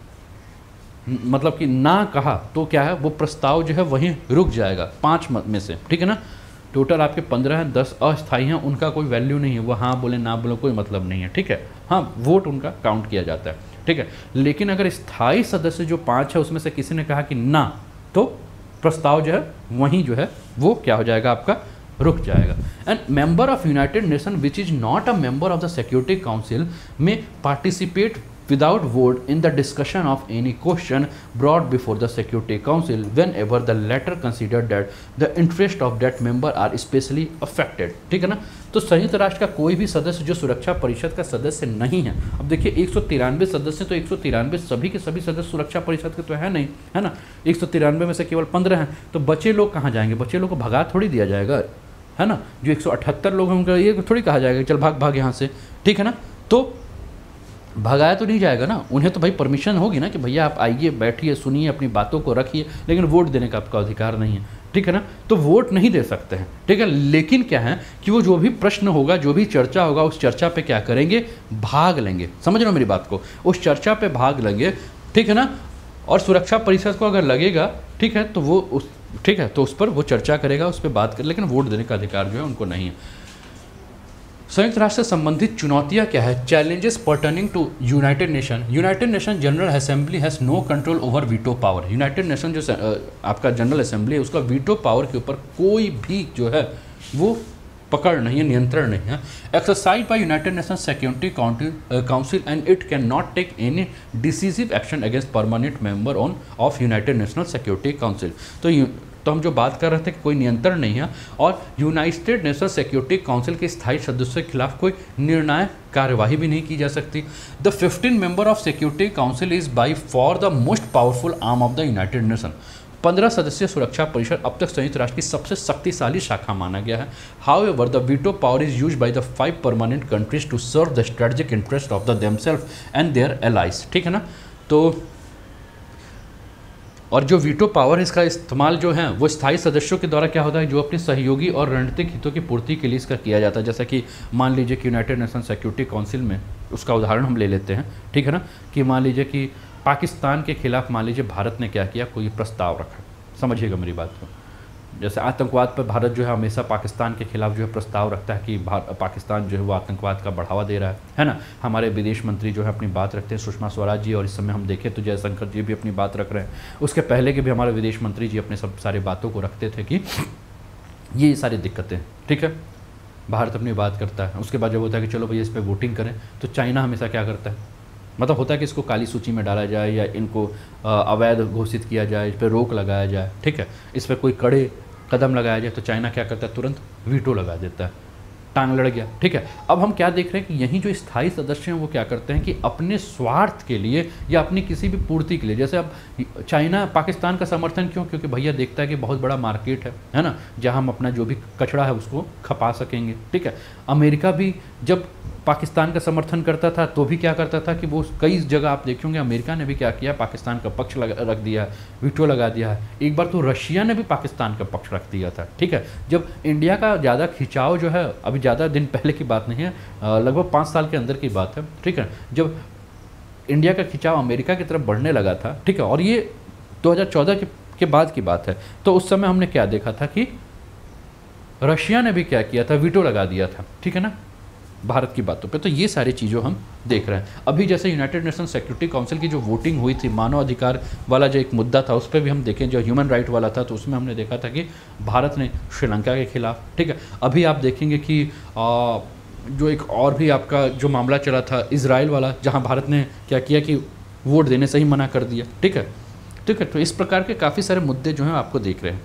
मतलब कि ना कहा तो क्या है, वो प्रस्ताव जो है वहीं रुक जाएगा 5 मत में से, ठीक है ना। टोटल आपके 15 हैं, 10 अस्थायी हैं, उनका कोई वैल्यू नहीं है, वो हाँ बोले ना बोले कोई मतलब नहीं है, ठीक है। हाँ, वोट उनका काउंट किया जाता है, ठीक है। लेकिन अगर स्थायी सदस्य जो 5 है उसमें से किसी ने कहा कि ना, तो प्रस्ताव जो है वहीं जो है वो क्या हो जाएगा, आपका रुक जाएगा। And member of United Nation which is not a member of the Security Council में participate without vote in the discussion of any question brought before the Security Council whenever the latter considered that the interest of that member are especially affected, ठीक है ना। तो संयुक्त राष्ट्र का कोई भी सदस्य जो सुरक्षा परिषद का सदस्य नहीं है, अब देखिए 193 सदस्य, तो 193 सभी के सभी सदस्य सुरक्षा परिषद के तो है नहीं, है ना। 193 में से केवल 15 हैं, तो बचे लोग कहाँ जाएंगे, बचे लोग को भगा थोड़ी दिया जाएगा, है ना। जो 178 लोग हैं उनका ये थोड़ी कहा जाएगा चल भाग भाग यहाँ से, ठीक है ना। तो भगाया तो नहीं जाएगा ना, उन्हें तो भाई परमिशन होगी ना कि भैया आप आइए, बैठिए, सुनिए, अपनी बातों को रखिए, लेकिन वोट देने का आपका अधिकार नहीं है, ठीक है ना। तो वोट नहीं दे सकते हैं, ठीक है। लेकिन क्या है कि वो जो भी प्रश्न होगा, जो भी चर्चा होगा, उस चर्चा पे क्या करेंगे, भाग लेंगे। समझ रहे हो मेरी बात को, उस चर्चा पे भाग लेंगे, ठीक है ना। और सुरक्षा परिषद को अगर लगेगा, ठीक है, तो वो उस ठीक है तो उस पर वो चर्चा करेगा, उस पर बात कर, लेकिन वोट देने का अधिकार जो है उनको नहीं है। संयुक्त राष्ट्र से संबंधित चुनौतियां क्या है, challenges pertaining to United Nation General Assembly has no control over veto power. United Nation जो आपका जनरल असेंबली है उसका वीटो पावर के ऊपर कोई भी जो है वो पकड़ नहीं है, नियंत्रण नहीं है। Exercise by United Nation Security Council and it can not take any decisive action against permanent member on of United National Security Council. तो हम जो बात कर रहे थे कि कोई नियंत्रण नहीं है और यूनाइटेड नेशन सिक्योरिटी काउंसिल के स्थायी सदस्यों के खिलाफ कोई निर्णायक कार्यवाही भी नहीं की जा सकती। The 15 member of Security Council is by far the most powerful arm of the United Nation. 15 सदस्यीय सुरक्षा परिषद अब तक संयुक्त राष्ट्र की सबसे शक्तिशाली शाखा माना गया है। However the veto power is used by the 5 permanent countries to serve the strategic interest of the themself and their allies, ठीक है ना। तो और जो वीटो पावर है इसका इस्तेमाल जो है वो स्थायी सदस्यों के द्वारा क्या होता है, जो अपने सहयोगी और रणनीतिक हितों की पूर्ति के लिए इसका किया जाता है। जैसा कि मान लीजिए कि यूनाइटेड नेशन सिक्योरिटी काउंसिल में उसका उदाहरण हम ले लेते हैं, ठीक है ना, कि मान लीजिए कि पाकिस्तान के खिलाफ मान लीजिए भारत ने क्या किया, कोई प्रस्ताव रखा, समझिएगा मेरी बात को, जैसे आतंकवाद पर भारत जो है हमेशा पाकिस्तान के खिलाफ जो है प्रस्ताव रखता है कि पाकिस्तान जो है वो आतंकवाद का बढ़ावा दे रहा है ना। हमारे विदेश मंत्री जो है अपनी बात रखते हैं, सुषमा स्वराज जी, और इस समय हम देखें तो जयशंकर जी भी अपनी बात रख रहे हैं। उसके पहले के भी हमारे विदेश मंत्री जी अपने सब सारे बातों को रखते थे कि ये सारी दिक्कतें, ठीक है, भारत अपनी बात करता है। उसके बाद जब होता है कि चलो भैया इस पर वोटिंग करें, तो चाइना हमेशा क्या करता है, मतलब होता है कि इसको काली सूची में डाला जाए या इनको अवैध घोषित किया जाए, इस पर रोक लगाया जाए, ठीक है, इस पर कोई कड़े कदम लगाया जाए, तो चाइना क्या करता है, तुरंत वीटो लगा देता है, टांग लड़ गया, ठीक है। अब हम क्या देख रहे हैं कि यही जो स्थायी सदस्य हैं वो क्या करते हैं कि अपने स्वार्थ के लिए या अपनी किसी भी पूर्ति के लिए, जैसे अब चाइना पाकिस्तान का समर्थन क्यों, क्योंकि भैया देखता है कि बहुत बड़ा मार्केट है ना, जहां हम अपना जो भी कचरा है उसको खपा सकेंगे, ठीक है। अमेरिका भी जब पाकिस्तान का समर्थन करता था तो भी क्या करता था कि वो कई जगह आप देखेंगे अमेरिका ने भी क्या किया, पाकिस्तान का पक्ष रख दिया है, वीटो लगा दिया है। एक बार तो रशिया ने भी पाकिस्तान का पक्ष रख दिया था, ठीक है। जब इंडिया का ज़्यादा खिंचाव जो है, अभी ज़्यादा दिन पहले की बात नहीं है, लगभग 5 साल के अंदर की बात है, ठीक है, जब इंडिया का खिंचाव अमेरिका की तरफ बढ़ने लगा था, ठीक है, और ये 2014 के बाद की बात है, तो उस समय हमने क्या देखा था कि रशिया ने भी क्या किया था, वीटो लगा दिया था, ठीक है ना, भारत की बातों पे। तो ये सारी चीज़ों हम देख रहे हैं। अभी जैसे यूनाइटेड नेशन सिक्योरिटी काउंसिल की जो वोटिंग हुई थी, मानव अधिकार वाला जो एक मुद्दा था, उस पर भी हम देखें, जो ह्यूमन राइट वाला था, तो उसमें हमने देखा था कि भारत ने श्रीलंका के खिलाफ, ठीक है। अभी आप देखेंगे कि जो एक और भी आपका जो मामला चला था इजराइल वाला, जहाँ भारत ने क्या किया कि वोट देने से ही मना कर दिया, ठीक है, ठीक है। तो इस प्रकार के काफ़ी सारे मुद्दे जो हैं आपको देख रहे हैं।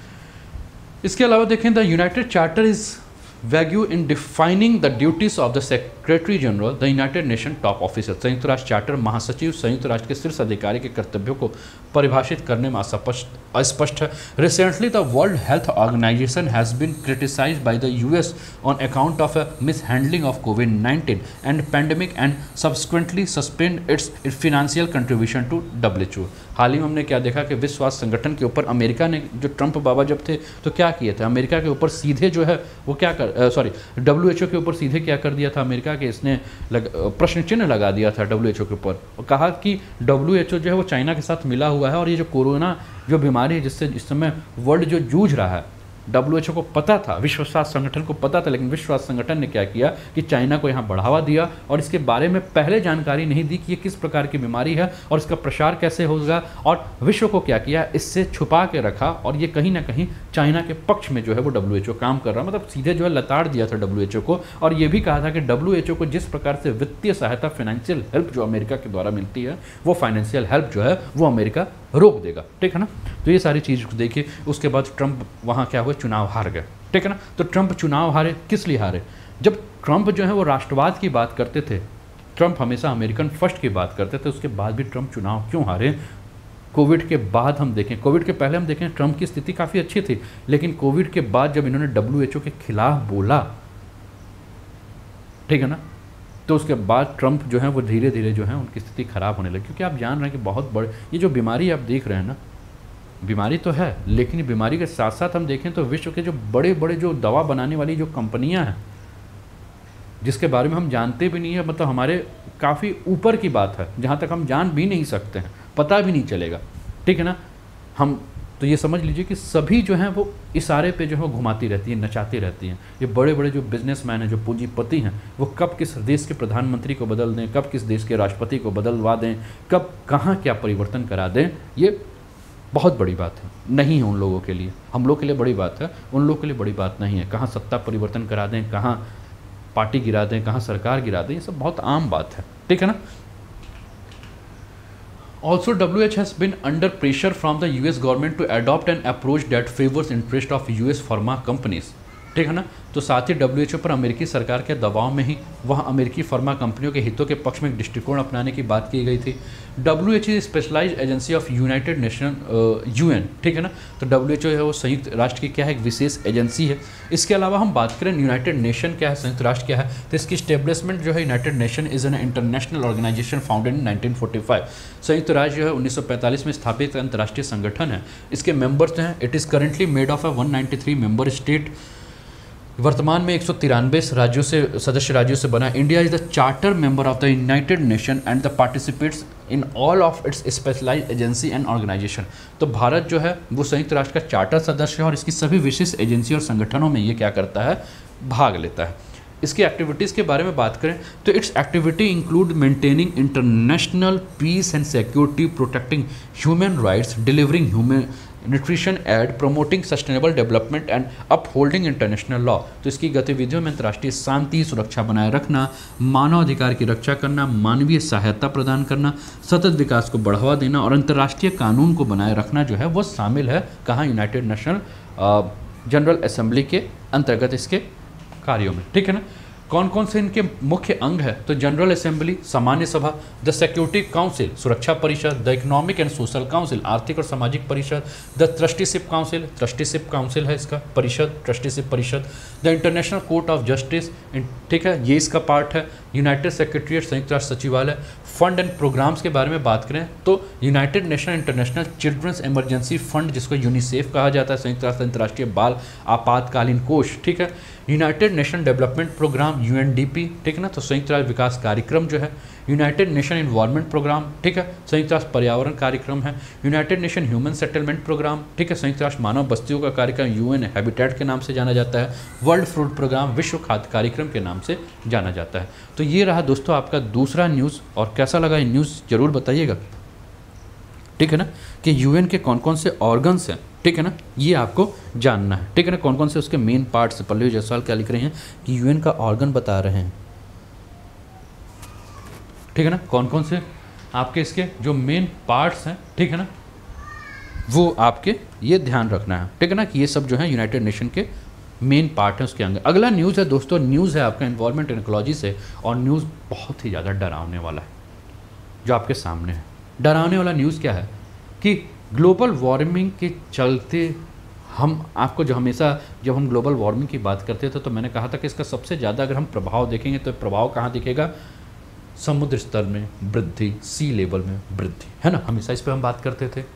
इसके अलावा देखें, the United charter is vague in defining the duties of the secretary general the United Nation top officer. संयुक्त राष्ट्र चार्टर महासचिव संयुक्त राष्ट्र के शीर्ष अधिकारी के कर्तव्यों को परिभाषित करने में अस्पष्ट है। Recently the world health organisation has been criticised by the US on account of mishandling of कोविड-19 and pandemic and subsequently suspend its financial contribution to WHO। हाल ही में हमने क्या देखा कि विश्व स्वास्थ्य संगठन के ऊपर अमेरिका ने, जो ट्रंप बाबा जब थे तो क्या किए थे, अमेरिका के ऊपर सीधे जो है वो क्या WHO के ऊपर सीधे क्या कर दिया था अमेरिका के, इसने प्रश्न चिन्ह लगा दिया था WHO के ऊपर और कहा कि WHO जो है वो चाइना के साथ मिला हुआ है, और ये जो कोरोना जो बीमारी है जिससे इस समय वर्ल्ड जो जूझ रहा है, WHO को पता था, विश्व स्वास्थ्य संगठन को पता था, लेकिन विश्व स्वास्थ्य संगठन ने क्या किया कि चाइना को यहाँ बढ़ावा दिया और इसके बारे में पहले जानकारी नहीं दी कि ये किस प्रकार की बीमारी है और इसका प्रसार कैसे होगा, और विश्व को क्या किया, इससे छुपा के रखा, और ये कहीं ना कहीं चाइना के पक्ष में जो है वो WHO काम कर रहा, मतलब सीधे जो है लताड़ दिया था WHO को, और ये भी कहा था कि WHO को जिस प्रकार से वित्तीय सहायता, फाइनेंशियल हेल्प जो अमेरिका के द्वारा मिलती है, वो फाइनेंशियल हेल्प जो है वो अमेरिका रोक देगा, ठीक है ना। तो ये सारी चीज़ देखिए। उसके बाद ट्रंप वहाँ क्या हुआ, चुनाव हार गए, ठीक है ना। तो ट्रंप चुनाव हारे, किस लिए हारे, जब ट्रंप जो है वो राष्ट्रवाद की बात करते थे, ट्रंप हमेशा अमेरिकन फर्स्ट की बात करते थे, उसके बाद भी ट्रंप चुनाव क्यों हारे। कोविड के बाद हम देखें, कोविड के पहले हम देखें ट्रंप की स्थिति काफ़ी अच्छी थी, लेकिन कोविड के बाद जब इन्होंने WHO के खिलाफ बोला, ठीक है ना, तो उसके बाद ट्रंप जो है वो धीरे धीरे जो है उनकी स्थिति खराब होने लगी, क्योंकि आप जान रहे हैं कि बहुत बड़े ये जो बीमारी आप देख रहे हैं ना, बीमारी तो है, लेकिन बीमारी के साथ साथ हम देखें तो विश्व के जो बड़े बड़े जो दवा बनाने वाली जो कंपनियां हैं, जिसके बारे में हम जानते भी नहीं है, मतलब हमारे काफ़ी ऊपर की बात है, जहाँ तक हम जान भी नहीं सकते हैं, पता भी नहीं चलेगा, ठीक है ना। हम तो ये समझ लीजिए कि सभी जो हैं वो इशारे पे जो है घुमाती रहती हैं, नचाती रहती हैं। ये बड़े बड़े जो बिजनेसमैन हैं, जो पूंजीपति हैं, वो कब किस देश के प्रधानमंत्री को बदल दें, कब किस देश के राष्ट्रपति को बदलवा दें, कब कहाँ क्या परिवर्तन करा दें, ये बहुत बड़ी बात है, नहीं है उन लोगों के लिए। हम लोग के लिए बड़ी बात है, उन लोगों के लिए बड़ी बात नहीं है। कहाँ सत्ता परिवर्तन करा दें, कहाँ पार्टी गिरा दें, कहाँ सरकार गिरा दें, ये सब बहुत आम बात है, ठीक है ना। Also, WH has been under pressure from the US government to adopt an approach that favors interest of US pharma companies, ठीक है ना। तो साथ ही WHO पर अमेरिकी सरकार के दबाव में ही वह अमेरिकी फार्मा कंपनियों के हितों के पक्ष में एक दृष्टिकोण अपनाने की बात की गई थी। WHO is specialised agency of United nation UN, ठीक है ना। तो WHO है वो संयुक्त राष्ट्र की क्या है, एक विशेष एजेंसी है। इसके अलावा हम बात करें यूनाइटेड नेशन क्या है, संयुक्त राष्ट्र क्या है, तो इसकी स्टेब्लिशमेंट जो है, united nation is an international organisation founded in 1945। संयुक्त राष्ट्र जो है 1945 में स्थापित अंतर्राष्ट्रीय संगठन है। इसके मेंबर्स हैं, it is currently made of 193 member state वर्तमान में 193 राज्यों से सदस्य राज्यों से बना। India is the charter member of the United nation and the participates in all of its specialised agency and organisation. तो भारत जो है वो संयुक्त राष्ट्र का चार्टर सदस्य है और इसकी सभी विशिष्ट एजेंसी और संगठनों में ये क्या करता है, भाग लेता है। इसकी एक्टिविटीज़ के बारे में बात करें तो its activity include maintaining international peace and security, protecting human rights, delivering human nutrition aid, promoting sustainable development and upholding international law. तो इसकी गतिविधियों में अंतर्राष्ट्रीय शांति सुरक्षा बनाए रखना, मानव अधिकार की रक्षा करना, मानवीय सहायता प्रदान करना, सतत विकास को बढ़ावा देना और अंतर्राष्ट्रीय कानून को बनाए रखना जो है वो शामिल है कहाँ, यूनाइटेड नेशनल जनरल असेंबली के अंतर्गत इसके कार्यों में। ठीक है ना। कौन कौन से इनके मुख्य अंग है, तो जनरल असेंबली, सामान्य सभा, द सिक्योरिटी काउंसिल, सुरक्षा परिषद, the economic and social council, आर्थिक और सामाजिक परिषद, the trusteeship council, trusteeship council है इसका परिषद, ट्रस्टीशिप परिषद, the international court of justice, ठीक है, ये इसका पार्ट है, यूनाइटेड सेक्रेटरीट, संयुक्त राष्ट्र सचिवालय। फंड एंड प्रोग्राम्स के बारे में बात करें तो united nation international children's emergency fund, जिसको यूनिसेफ कहा जाता है, संयुक्त राष्ट्र अंतर्राष्ट्रीय बाल आपातकालीन कोष, ठीक है, united nation development programme UNDP, ठीक है ना, तो संयुक्त राष्ट्र विकास कार्यक्रम जो है, यूनाइटेड नेशन इन्वायरमेंट प्रोग्राम, ठीक है, संयुक्त राष्ट्र पर्यावरण कार्यक्रम है, united nation human settlement programme, ठीक है, संयुक्त राष्ट्र मानव बस्तियों का कार्यक्रम यूएन हैबिटेट के नाम से जाना जाता है, वर्ल्ड फूड प्रोग्राम विश्व खाद्य कार्यक्रम के नाम से जाना जाता है। तो ये रहा दोस्तों आपका दूसरा न्यूज़, और कैसा लगा ये न्यूज़ जरूर बताइएगा, ठीक है ना, कि यूएन के कौन कौन से ऑर्गन्स हैं, ठीक है ना, ये आपको जानना है, ठीक है ना, कौन कौन से उसके मेन पार्ट्स। पल्लवी जायसवाल क्या लिख रहे हैं कि यूएन का ऑर्गन बता रहे हैं, ठीक है ना, कौन कौन से आपके इसके जो मेन पार्ट्स हैं, ठीक है ना, वो आपके ये ध्यान रखना है, ठीक है ना, कि ये सब जो है यूनाइटेड नेशन के मेन पार्ट है उसके अंदर। अगला न्यूज़ है दोस्तों, न्यूज़ है आपका एनवायरमेंट एंड इकोलॉजी से, और न्यूज़ बहुत ही ज़्यादा डरावने वाला है जो आपके सामने है। डरावने वाला न्यूज़ क्या है कि ग्लोबल वार्मिंग के चलते हम आपको जो हमेशा जब हम ग्लोबल वार्मिंग की बात करते थे तो मैंने कहा था कि इसका सबसे ज़्यादा अगर हम प्रभाव देखेंगे तो प्रभाव कहाँ दिखेगा, समुद्र स्तर में वृद्धि, सी लेवल में वृद्धि, है ना, हमेशा इस पर हम बात करते थे।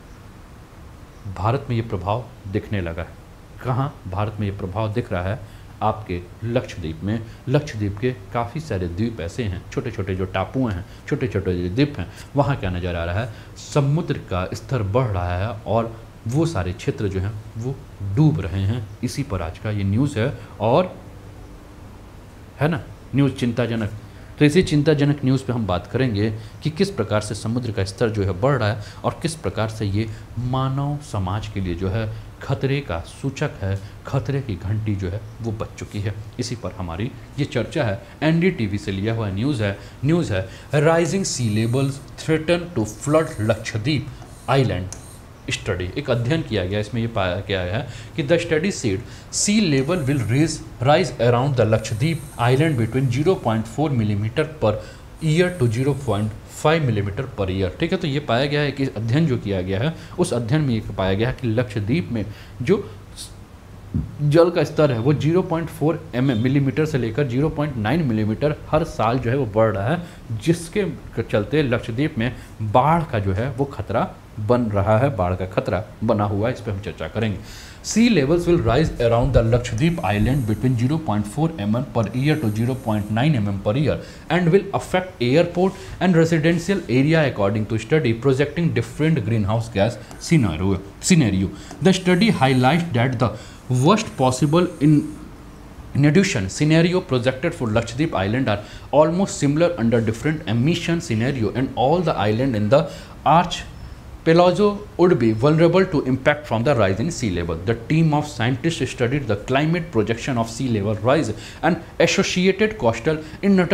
भारत में ये प्रभाव दिखने लगा है। कहाँ भारत में ये प्रभाव दिख रहा है, आपके लक्षद्वीप में। लक्षद्वीप के काफ़ी सारे द्वीप ऐसे हैं, छोटे छोटे जो टापुएं हैं, छोटे छोटे जो द्वीप हैं, वहाँ क्या नज़र आ रहा है, समुद्र का स्तर बढ़ रहा है और वो सारे क्षेत्र जो हैं वो डूब रहे हैं। इसी पर आज का ये न्यूज़ है, और है ना न्यूज़ चिंताजनक। तो इसी चिंताजनक न्यूज़ पे हम बात करेंगे कि किस प्रकार से समुद्र का स्तर जो है बढ़ रहा है और किस प्रकार से ये मानव समाज के लिए जो है खतरे का सूचक है, खतरे की घंटी जो है वो बज चुकी है। इसी पर हमारी ये चर्चा है। एनडीटीवी से लिया हुआ न्यूज़ है rising sea levels threaten to flood Lakshadweep island study. एक अध्ययन किया गया, इसमें ये पाया गया है कि the study said sea level will rise around the Lakshadweep island between 0.4 millimetre per year to 0.5 millimetre per year. ठीक है, तो ये पाया गया है कि अध्ययन जो किया गया है उस अध्ययन में ये पाया गया है कि लक्षद्वीप में जो जल का स्तर है वो 0.4 मिलीमीटर से लेकर 0.9 मिलीमीटर हर साल जो है वो बढ़ रहा है, जिसके चलते लक्षद्वीप में बाढ़ का जो है वो खतरा बन रहा है, बाढ़ का खतरा बना हुआ है। इस पर हम चर्चा करेंगे। Sea levels will rise around the Lakshadweep island between 0.4 mm per year to 0.9 mm per year and will affect airport and residential area according to study projecting different greenhouse gas scenario. The study highlight that the worst possible in addition scenario projected for Lakshadweep Island are almost similar under different emission scenario, and all the island in the archipelago would be vulnerable to impact from the rising sea level. The team of scientists studied the climate projection of sea level rise and associated coastal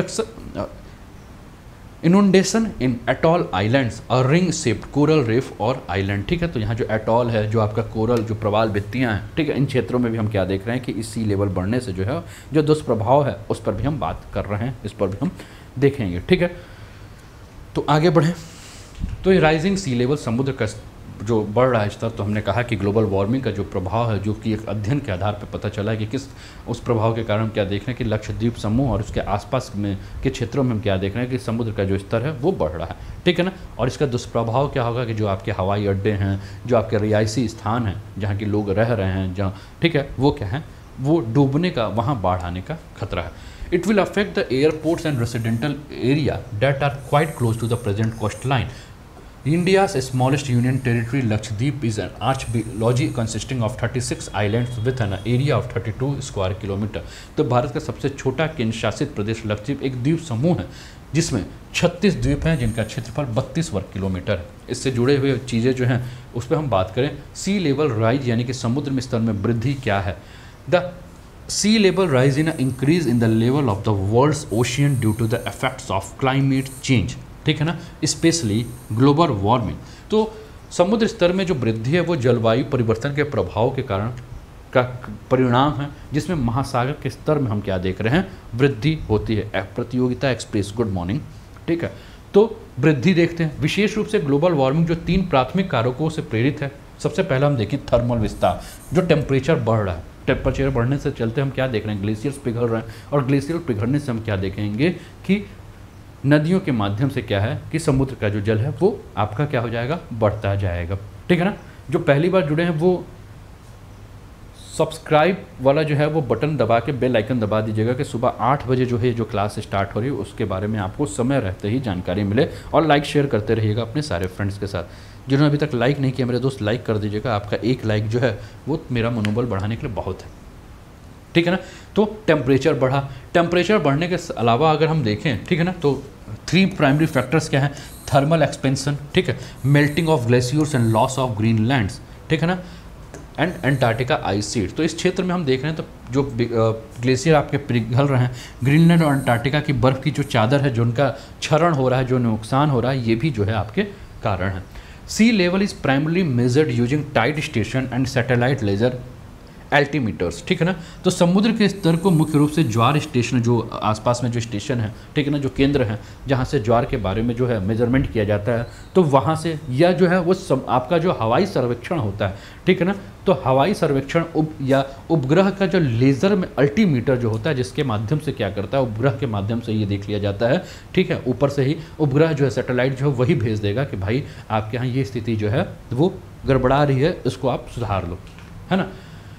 inundation in atoll islands a ring shaped coral reef और island. ठीक है, तो यहाँ जो atoll है, जो आपका coral जो प्रवाल भित्तियाँ हैं, ठीक है, इन क्षेत्रों में भी हम क्या देख रहे हैं कि इस सी लेवल बढ़ने से जो है जो दुष्प्रभाव है उस पर भी हम बात कर रहे हैं, इस पर भी हम देखेंगे। ठीक है, तो आगे बढ़ें। तो ये राइजिंग सी लेवल, समुद्र का जो बढ़ रहा है स्तर, तो हमने कहा कि ग्लोबल वार्मिंग का जो प्रभाव है, जो कि एक अध्ययन के आधार पर पता चला है कि किस उस प्रभाव के कारण क्या देख रहे हैं कि लक्षद्वीप समूह और उसके आसपास में के क्षेत्रों में हम क्या देख रहे हैं कि समुद्र का जो स्तर है वो बढ़ रहा है। ठीक है ना, और इसका दुष्प्रभाव क्या होगा कि जो आपके हवाई अड्डे हैं, जो आपके रिहायशी स्थान हैं, जहाँ के लोग रह रहे हैं, जहाँ, ठीक है, वो क्या है, वो डूबने का, वहाँ बाढ़ आने का खतरा है। It will affect the airports and residential area that are quite close to the present coast line. India's smallest union territory, Lakshadweep, is an archipelago consisting of 36 islands with an area of 32 square kilometre. तो भारत का सबसे छोटा केंद्र शासित प्रदेश लक्षद्वीप एक द्वीप समूह है जिसमें 36 द्वीप हैं जिनका क्षेत्रफल 32 वर्ग किलोमीटर है। इससे जुड़े हुए चीज़ें जो हैं उस पर हम बात करें, सी लेवल राइज यानी कि समुद्र में स्तर में वृद्धि क्या है। The sea level rise in increase in the level of the world's ocean due to the effects of climate change, ठीक है ना, स्पेशली ग्लोबल वार्मिंग। तो समुद्र स्तर में जो वृद्धि है वो जलवायु परिवर्तन के प्रभाव के कारण का परिणाम है, जिसमें महासागर के स्तर में हम क्या देख रहे हैं, वृद्धि होती है। प्रतियोगिता एक्सप्रेस, गुड मॉर्निंग, ठीक है। तो वृद्धि देखते हैं, विशेष रूप से ग्लोबल वार्मिंग जो 3 प्राथमिक कारकों से प्रेरित है। सबसे पहला हम देखें थर्मल विस्तार, जो टेम्परेचर बढ़ रहा है। टेम्परेचर बढ़ने से चलते हम क्या देख रहे हैं, ग्लेशियर्स पिघल रहे हैं, और ग्लेशियर पिघलने से हम क्या देखेंगे कि नदियों के माध्यम से क्या है कि समुद्र का जो जल है वो आपका क्या हो जाएगा, बढ़ता जाएगा, ठीक है ना। जो पहली बार जुड़े हैं वो सब्सक्राइब वाला जो है वो बटन दबा के बेल आइकन दबा दीजिएगा कि सुबह 8 बजे जो है जो क्लास स्टार्ट हो रही है उसके बारे में आपको समय रहते ही जानकारी मिले। और लाइक शेयर करते रहिएगा अपने सारे फ्रेंड्स के साथ। जिन्होंने अभी तक लाइक नहीं किया मेरे दोस्त, लाइक कर दीजिएगा। आपका एक लाइक जो है वो मेरा मनोबल बढ़ाने के लिए बहुत है, ठीक है ना। तो टेम्परेचर बढ़ा, टेम्परेचर बढ़ने के अलावा अगर हम देखें, ठीक है ना, तो 3 प्राइमरी फैक्टर्स क्या हैं, थर्मल एक्सपेंशन, ठीक है, melting of glaciers and loss of Greenland's, ठीक है ना, एंड एंटार्क्टिका आइस शीट। तो इस क्षेत्र में हम देख रहे हैं तो जो ग्लेशियर आपके पिघल रहे हैं, ग्रीनलैंड और अंटार्कटिका की बर्फ़ की जो चादर है, जो उनका क्षरण हो रहा है, जो नुकसान हो रहा है, ये भी जो है आपके कारण है। Sea level is primarily measured using tide station and satellite laser altimeters, ठीक है ना। तो समुद्र के स्तर को मुख्य रूप से ज्वार स्टेशन, जो आसपास में जो स्टेशन है, ठीक है ना, जो केंद्र हैं जहाँ से ज्वार के बारे में जो है मेजरमेंट किया जाता है, तो वहाँ से, या जो है वो आपका जो हवाई सर्वेक्षण होता है, ठीक है ना, तो हवाई सर्वेक्षण या उपग्रह का जो लेज़र में अल्टीमीटर जो होता है, जिसके माध्यम से क्या करता है, उपग्रह के माध्यम से ये देख लिया जाता है, ठीक है। ऊपर से ही उपग्रह जो है, सैटेलाइट जो है वही भेज देगा कि भाई आपके यहाँ ये स्थिति जो है वो गड़बड़ा रही है, इसको आप सुधार लो, है ना।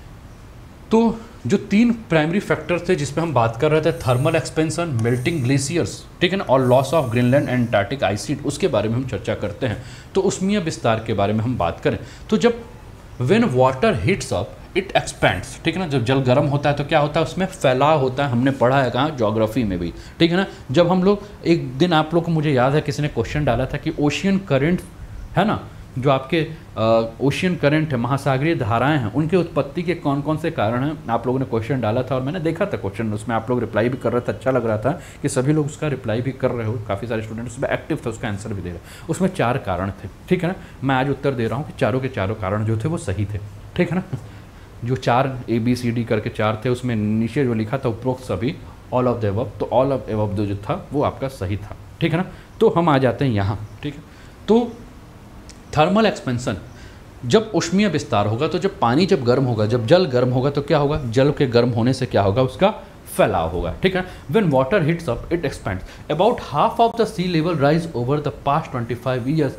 तो जो 3 प्राइमरी फैक्टर्स थे जिस पे हम बात कर रहे थे, थर्मल एक्सपेंशन, मेल्टिंग ग्लेशियर्स, ठीक है ना, और loss of Greenland and Antarctic ice sheet, उसके बारे में हम चर्चा करते हैं। तो उसमें विस्तार के बारे में हम बात करें तो जब when water heats up it expands, ठीक है ना, जब जल गर्म होता है तो क्या होता है, उसमें फैलाव होता है। हमने पढ़ा है कहाँ, ज्योग्राफी में भी, ठीक है ना। जब हम लोग एक दिन, आप लोग को मुझे याद है किसी ने क्वेश्चन डाला था कि ओशियन करंट है ना, जो आपके ओशियन करंट है, महासागरीय धाराएं हैं, उनके उत्पत्ति के कौन कौन से कारण हैं, आप लोगों ने क्वेश्चन डाला था और मैंने देखा था क्वेश्चन, उसमें आप लोग रिप्लाई भी कर रहे थे। अच्छा लग रहा था कि सभी लोग उसका रिप्लाई भी कर रहे हो, काफ़ी सारे स्टूडेंट उसमें एक्टिव थे, उसका आंसर भी दे रहे। उसमें 4 कारण थे, ठीक है ना। मैं आज उत्तर दे रहा हूँ कि चारों के चारों कारण जो थे वो सही थे, ठीक है ना। जो 4 ABCD करके 4 थे, उसमें नीचे जो लिखा था उपरोक्त सभी, ऑल ऑफ द अबव, तो ऑल ऑफ अबव जो था वो आपका सही था, ठीक है ना। तो हम आ जाते हैं यहाँ, ठीक है। तो थर्मल एक्सपेंशन, जब उष्मीय विस्तार होगा, तो जब पानी जब गर्म होगा, जब जल गर्म होगा तो क्या होगा, जल के गर्म होने से क्या होगा, उसका फैलाव होगा, ठीक है। When water heats up it expands. About half of the sea level rise over the past 25 years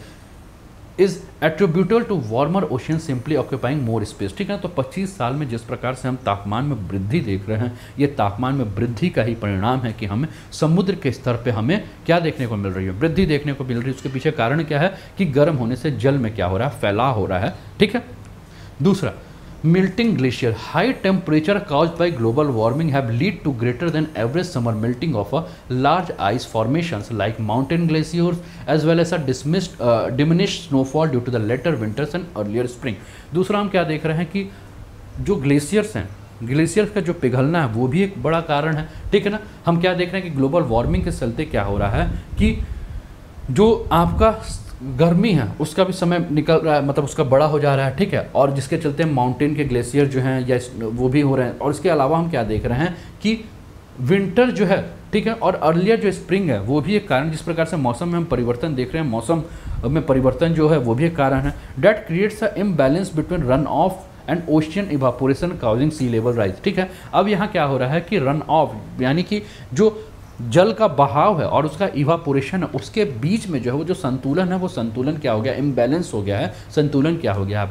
is attributable to warmer ocean simply occupying more space, ठीक है। तो 25 साल में जिस प्रकार से हम तापमान में वृद्धि देख रहे हैं, ये तापमान में वृद्धि का ही परिणाम है कि हमें समुद्र के स्तर पे हमें क्या देखने को मिल रही है, वृद्धि देखने को मिल रही है। उसके पीछे कारण क्या है कि गर्म होने से जल में क्या हो रहा है, फैलाव हो रहा है, ठीक है। दूसरा, melting glacier, high temperature caused by global warming have lead to greater than average summer melting of a large ice formations like mountain glaciers as well as a diminished snowfall due to the later winters and earlier spring। दूसरा हम क्या देख रहे हैं कि जो glaciers हैं, glaciers का जो पिघलना है वो भी एक बड़ा कारण है, ठीक है ना। हम क्या देख रहे हैं कि ग्लोबल वार्मिंग के चलते क्या हो रहा है कि जो आपका गर्मी है उसका भी समय निकल रहा है, मतलब उसका बड़ा हो जा रहा है, ठीक है। और जिसके चलते माउंटेन के ग्लेशियर जो हैं या वो भी हो रहे हैं। और इसके अलावा हम क्या देख रहे हैं कि विंटर जो है, ठीक है, और अर्लियर जो स्प्रिंग है वो भी एक कारण, जिस प्रकार से मौसम में हम परिवर्तन देख रहे हैं, मौसम में परिवर्तन जो है वो भी एक कारण है। That creates a imbalance between run off and ocean evaporation causing sea level rise, ठीक है। अब यहाँ क्या हो रहा है कि रन ऑफ यानी कि जो जल का बहाव है और उसका इवापोरेशन है, उसके बीच में जो है वो जो संतुलन है, वो संतुलन क्या हो गया, इम्बैलेंस हो गया है। संतुलन क्या हो गया आपका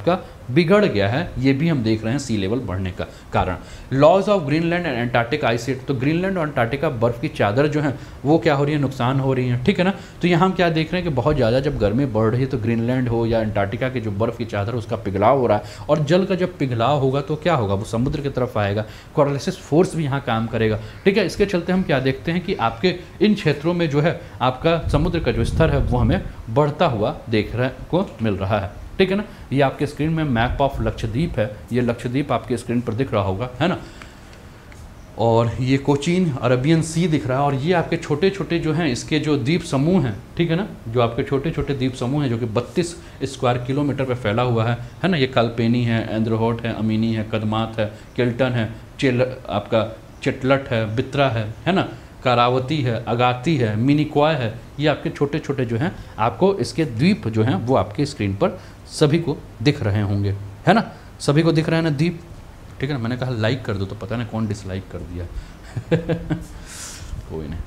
बिगड़ गया है, ये भी हम देख रहे हैं सी लेवल बढ़ने का कारण। Loss of Greenland and Antarctic ice sheet, तो ग्रीनलैंड और अंटार्कटिका बर्फ की चादर जो है वो क्या हो रही है, नुकसान हो रही है, ठीक है ना। तो यहाँ हम क्या देख रहे हैं कि बहुत ज़्यादा जब गर्मी बढ़ रही है तो ग्रीनलैंड हो या अंटार्कटिका की जो बर्फ़ की चादर उसका पिघलाव हो रहा है, और जल का जब पिघलाव होगा तो क्या होगा, वो समुद्र की तरफ आएगा, कोरोलिसिस फोर्स भी यहाँ काम करेगा, ठीक है। इसके चलते हम क्या देखते हैं कि आपके इन क्षेत्रों में जो है आपका समुद्र का जो स्तर है वो हमें बढ़ता हुआ देखने को मिल रहा है, ठीक है ना। ये आपके स्क्रीन में मैप ऑफ लक्षद्वीप है, ये लक्षद्वीप आपके स्क्रीन पर दिख रहा होगा, है ना। और ये कोचीन अरबियन सी दिख रहा है, और ये आपके छोटे छोटे जो हैं इसके जो द्वीप समूह हैं, ठीक है ना, जो आपके छोटे छोटे द्वीप समूह हैं जो कि 32 स्क्वायर किलोमीटर पे फैला हुआ है ना। ये कल्पेनी है, एंद्रोहोट है, अमीनी है, कदमात है, किल्टन है, आपका चिटलट है, बित्रा है ना, कारावती है, अगाती है, मिनिक्वाय है, ये आपके छोटे छोटे जो हैं आपको इसके द्वीप जो हैं वो आपके स्क्रीन पर सभी को दिख रहे होंगे, है ना, सभी को दिख रहे हैं ना द्वीप, ठीक है ना। मैंने कहा लाइक कर दो तो पता नहीं कौन डिसलाइक कर दिया कोई नहीं,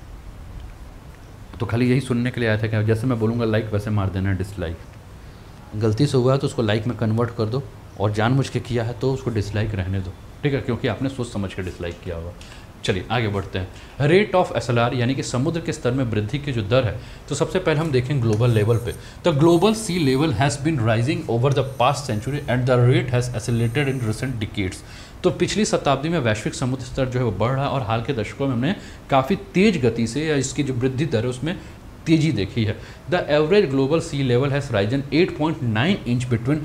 तो खाली यही सुनने के लिए आया था कि जैसे मैं बोलूँगा लाइक वैसे मार देना डिसलाइक। गलती से हुआ है तो उसको लाइक में कन्वर्ट कर दो, और जानबूझ के किया है तो उसको डिसलाइक रहने दो, ठीक है, क्योंकि आपने सोच समझ के डिसलाइक किया होगा। चलिए आगे बढ़ते हैं। रेट ऑफ एसएलआर यानी कि समुद्र के स्तर में वृद्धि की जो दर है, तो सबसे पहले हम देखें ग्लोबल लेवल पे। तो global sea level has been rising over the past century and the rate has accelerated in recent decades. तो पिछली शताब्दी में वैश्विक समुद्र स्तर जो है वो बढ़ रहा है, और हाल के दशकों में हमने काफ़ी तेज गति से या इसकी जो वृद्धि दर है उसमें तेजी देखी है। The average global sea level has risen 8.9 inch between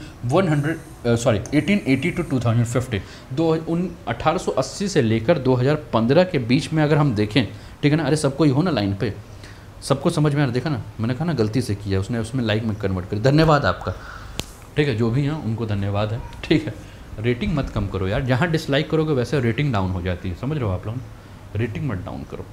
1880 to 2050। 1880 से लेकर 2015 के बीच में अगर हम देखें, ठीक है ना। अरे सबको ही हो ना लाइन पे, सबको समझ में आ रहा, देखा ना, मैंने कहा ना गलती से किया, उसने उसमें लाइक में कन्वर्ट कर, धन्यवाद आपका, ठीक है, जो भी हैं उनको धन्यवाद है, ठीक है। रेटिंग मत कम करो यार, जहाँ डिसलाइक करोगे वैसे रेटिंग डाउन हो जाती है, समझ रहे हो आप लोग, रेटिंग मत डाउन करो,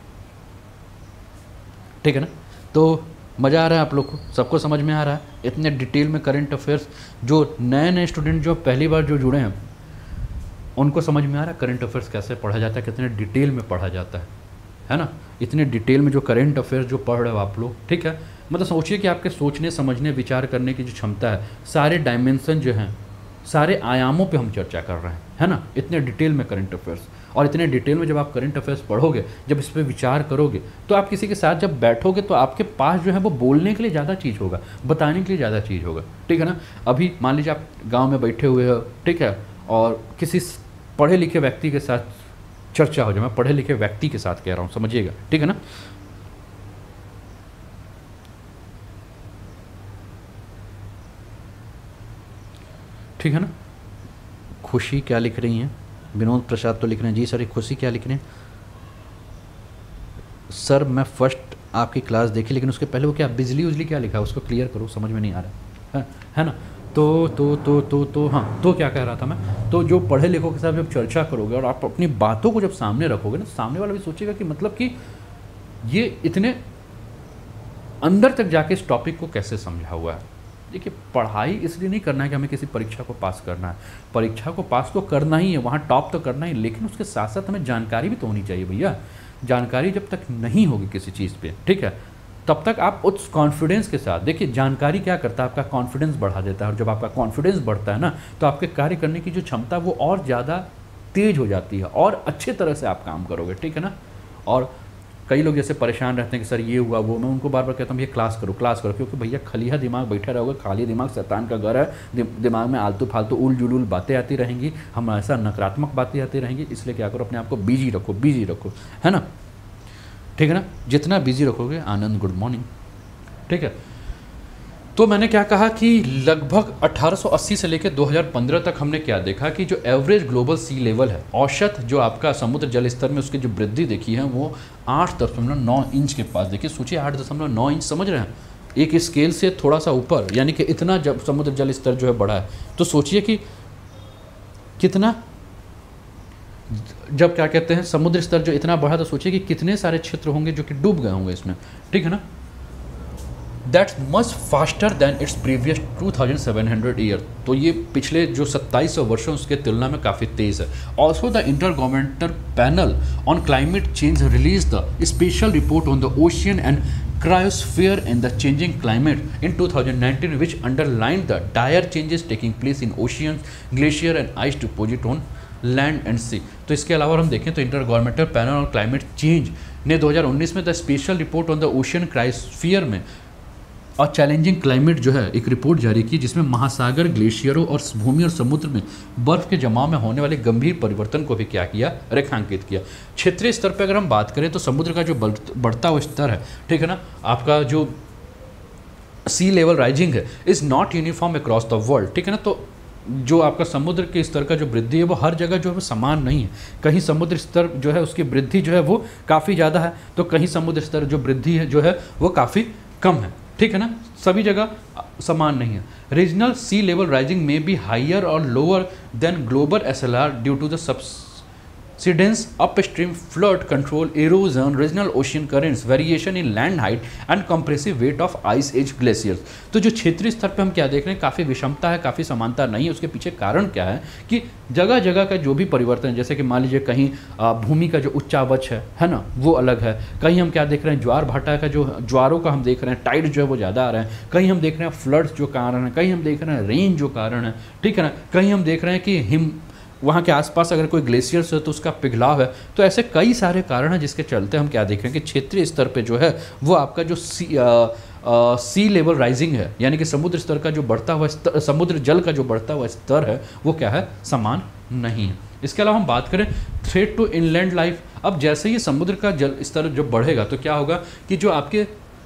ठीक है ना। तो मज़ा आ रहा है आप लोग को, सबको समझ में आ रहा है इतने डिटेल में करंट अफेयर्स। जो नए नए स्टूडेंट जो पहली बार जो जुड़े हैं उनको समझ में आ रहा है करंट अफेयर्स कैसे पढ़ा जाता है, कितने डिटेल में पढ़ा जाता है ना। इतने डिटेल में जो करंट अफेयर्स जो पढ़ रहे हो आप लोग, ठीक है, मतलब सोचिए कि आपके सोचने समझने विचार करने की जो क्षमता है, सारे डायमेंशन जो हैं, सारे आयामों पे हम चर्चा कर रहे हैं, है ना, इतने डिटेल में करंट अफेयर्स। और इतने डिटेल में जब आप करंट अफेयर्स पढ़ोगे, जब इस पर विचार करोगे, तो आप किसी के साथ जब बैठोगे तो आपके पास जो है वो बोलने के लिए ज़्यादा चीज़ होगा, बताने के लिए ज़्यादा चीज़ होगा, ठीक है ना। अभी मान लीजिए आप गांव में बैठे हुए हो, ठीक है, और किसी पढ़े लिखे व्यक्ति के साथ चर्चा हो जाए, मैं पढ़े लिखे व्यक्ति के साथ कह रहा हूँ, समझिएगा, ठीक है ना। ठीक है ना। खुशी क्या लिख रही हैं, विनोद प्रसाद तो लिख रहे हैं जी सर, खुशी क्या लिख रहे हैं सर, मैं फर्स्ट आपकी क्लास देखी, लेकिन उसके पहले वो क्या बिजली उजली क्या लिखा है उसको क्लियर करो, समझ में नहीं आ रहा है ना। तो हाँ, तो क्या कह रहा था मैं, तो जो पढ़े लिखों के साथ जब चर्चा करोगे और आप अपनी बातों को जब सामने रखोगे ना, सामने वाला भी सोचेगा कि मतलब कि ये इतने अंदर तक जाके इस टॉपिक को कैसे समझा हुआ है। देखिए, पढ़ाई इसलिए नहीं करना है कि हमें किसी परीक्षा को पास करना है, परीक्षा को पास तो करना ही है, वहाँ टॉप तो करना ही, लेकिन उसके साथ साथ हमें जानकारी भी तो होनी चाहिए भैया। जानकारी जब तक नहीं होगी किसी चीज़ पे, ठीक है, तब तक आप उस कॉन्फिडेंस के साथ, देखिए जानकारी क्या करता है, आपका कॉन्फिडेंस बढ़ा देता है, और जब आपका कॉन्फिडेंस बढ़ता है ना, तो आपके कार्य करने की जो क्षमता वो और ज़्यादा तेज हो जाती है, और अच्छे तरह से आप काम करोगे, ठीक है ना। और कई लोग जैसे परेशान रहते हैं कि सर ये हुआ वो, मैं उनको बार बार कहता हूँ भैया क्लास करो, क्योंकि भैया खलिया दिमाग बैठा रहोगे, खाली दिमाग शैतान का घर है, दिमाग में आलतू फालतू उल जुलूल बातें आती रहेंगी, हमेशा नकारात्मक बातें आती रहेंगी। इसलिए क्या करो, अपने आप को बिजी रखो, है ना, ठीक है ना। जितना बिजी रखोगे, आनंद गुड मॉर्निंग, ठीक है। तो मैंने क्या कहा कि लगभग 1880 से लेकर 2015 तक हमने क्या देखा कि जो एवरेज ग्लोबल सी लेवल है, औसत जो आपका समुद्र जल स्तर में उसकी जो वृद्धि देखी है वो 8.9 इंच के पास। देखिए सोचिए 8.9 इंच, समझ रहे हैं, एक स्केल से थोड़ा सा ऊपर, यानी कि इतना जब समुद्र जल स्तर जो है बढ़ा है, तो सोचिए कि कितना, जब क्या कहते हैं समुद्र स्तर जो इतना बढ़ा, तो सोचिए कि कितने सारे क्षेत्र होंगे जो कि डूब गए होंगे इसमें, ठीक है ना। That's much faster than its previous 2700 year. तो ये पिछले जो 2700 वर्षों उसके तुलना में काफ़ी तेज़ है। Also the intergovernmental panel on climate change release the special report on the ocean and cryosphere in the changing climate in 2019, which underlined the dire changes taking place in oceans, glacier and ice deposit on land and sea। तो इसके अलावा हम देखें तो intergovernmental panel on climate change ने 2019 में the special report on the ocean cryosphere में और चैलेंजिंग क्लाइमेट जो है एक रिपोर्ट जारी की, जिसमें महासागर, ग्लेशियरों और भूमि और समुद्र में बर्फ के जमाव में होने वाले गंभीर परिवर्तन को भी क्या किया, रेखांकित किया। क्षेत्रीय स्तर पर अगर हम बात करें तो समुद्र का जो बढ़ता हुआ स्तर है, ठीक है ना, आपका जो सी लेवल राइजिंग है is not uniform across the world, ठीक है ना। तो जो आपका समुद्र के स्तर का जो वृद्धि है वो हर जगह जो है वो समान नहीं है। कहीं समुद्र स्तर जो है उसकी वृद्धि जो है वो काफ़ी ज़्यादा है, तो कहीं समुद्र स्तर जो वृद्धि है जो है वो काफ़ी कम है, ठीक है ना, सभी जगह समान नहीं है। रीजनल सी लेवल राइजिंग में बी हायर और lower than global SLR due to the subsidence, upstream flood control, erosion, regional ocean currents, variation in land height and compressive weight of ice age glaciers। तो जो क्षेत्रीय स्तर पे हम क्या देख रहे हैं, काफ़ी विषमता है, काफ़ी समानता नहीं है। उसके पीछे कारण क्या है कि जगह जगह का जो भी परिवर्तन है, जैसे कि मान लीजिए कहीं भूमि का जो उच्चावच है ना, वो अलग है। कहीं हम क्या देख रहे हैं, ज्वार भाटा का जो ज्वारों का हम देख रहे हैं, टाइड जो है वो ज़्यादा आ रहे हैं। कहीं हम देख रहे हैं फ्लड्स जो कारण है, कहीं हम देख रहे हैं रेन जो कारण है, ठीक है ना। कहीं हम देख रहे हैं कि वहाँ के आसपास अगर कोई ग्लेशियर्स है तो उसका पिघलाव है। तो ऐसे कई सारे कारण हैं जिसके चलते हम क्या देख रहे हैं कि क्षेत्रीय स्तर पे जो है वो आपका जो सी लेवल राइजिंग है, यानी कि समुद्र स्तर का जो बढ़ता हुआ स्तर, समुद्र जल का जो बढ़ता हुआ स्तर है वो क्या है, समान नहीं है। इसके अलावा हम बात करें थ्रेट टू इनलैंड लाइफ। अब जैसे ही समुद्र का जल स्तर जब बढ़ेगा तो क्या होगा कि जो आपके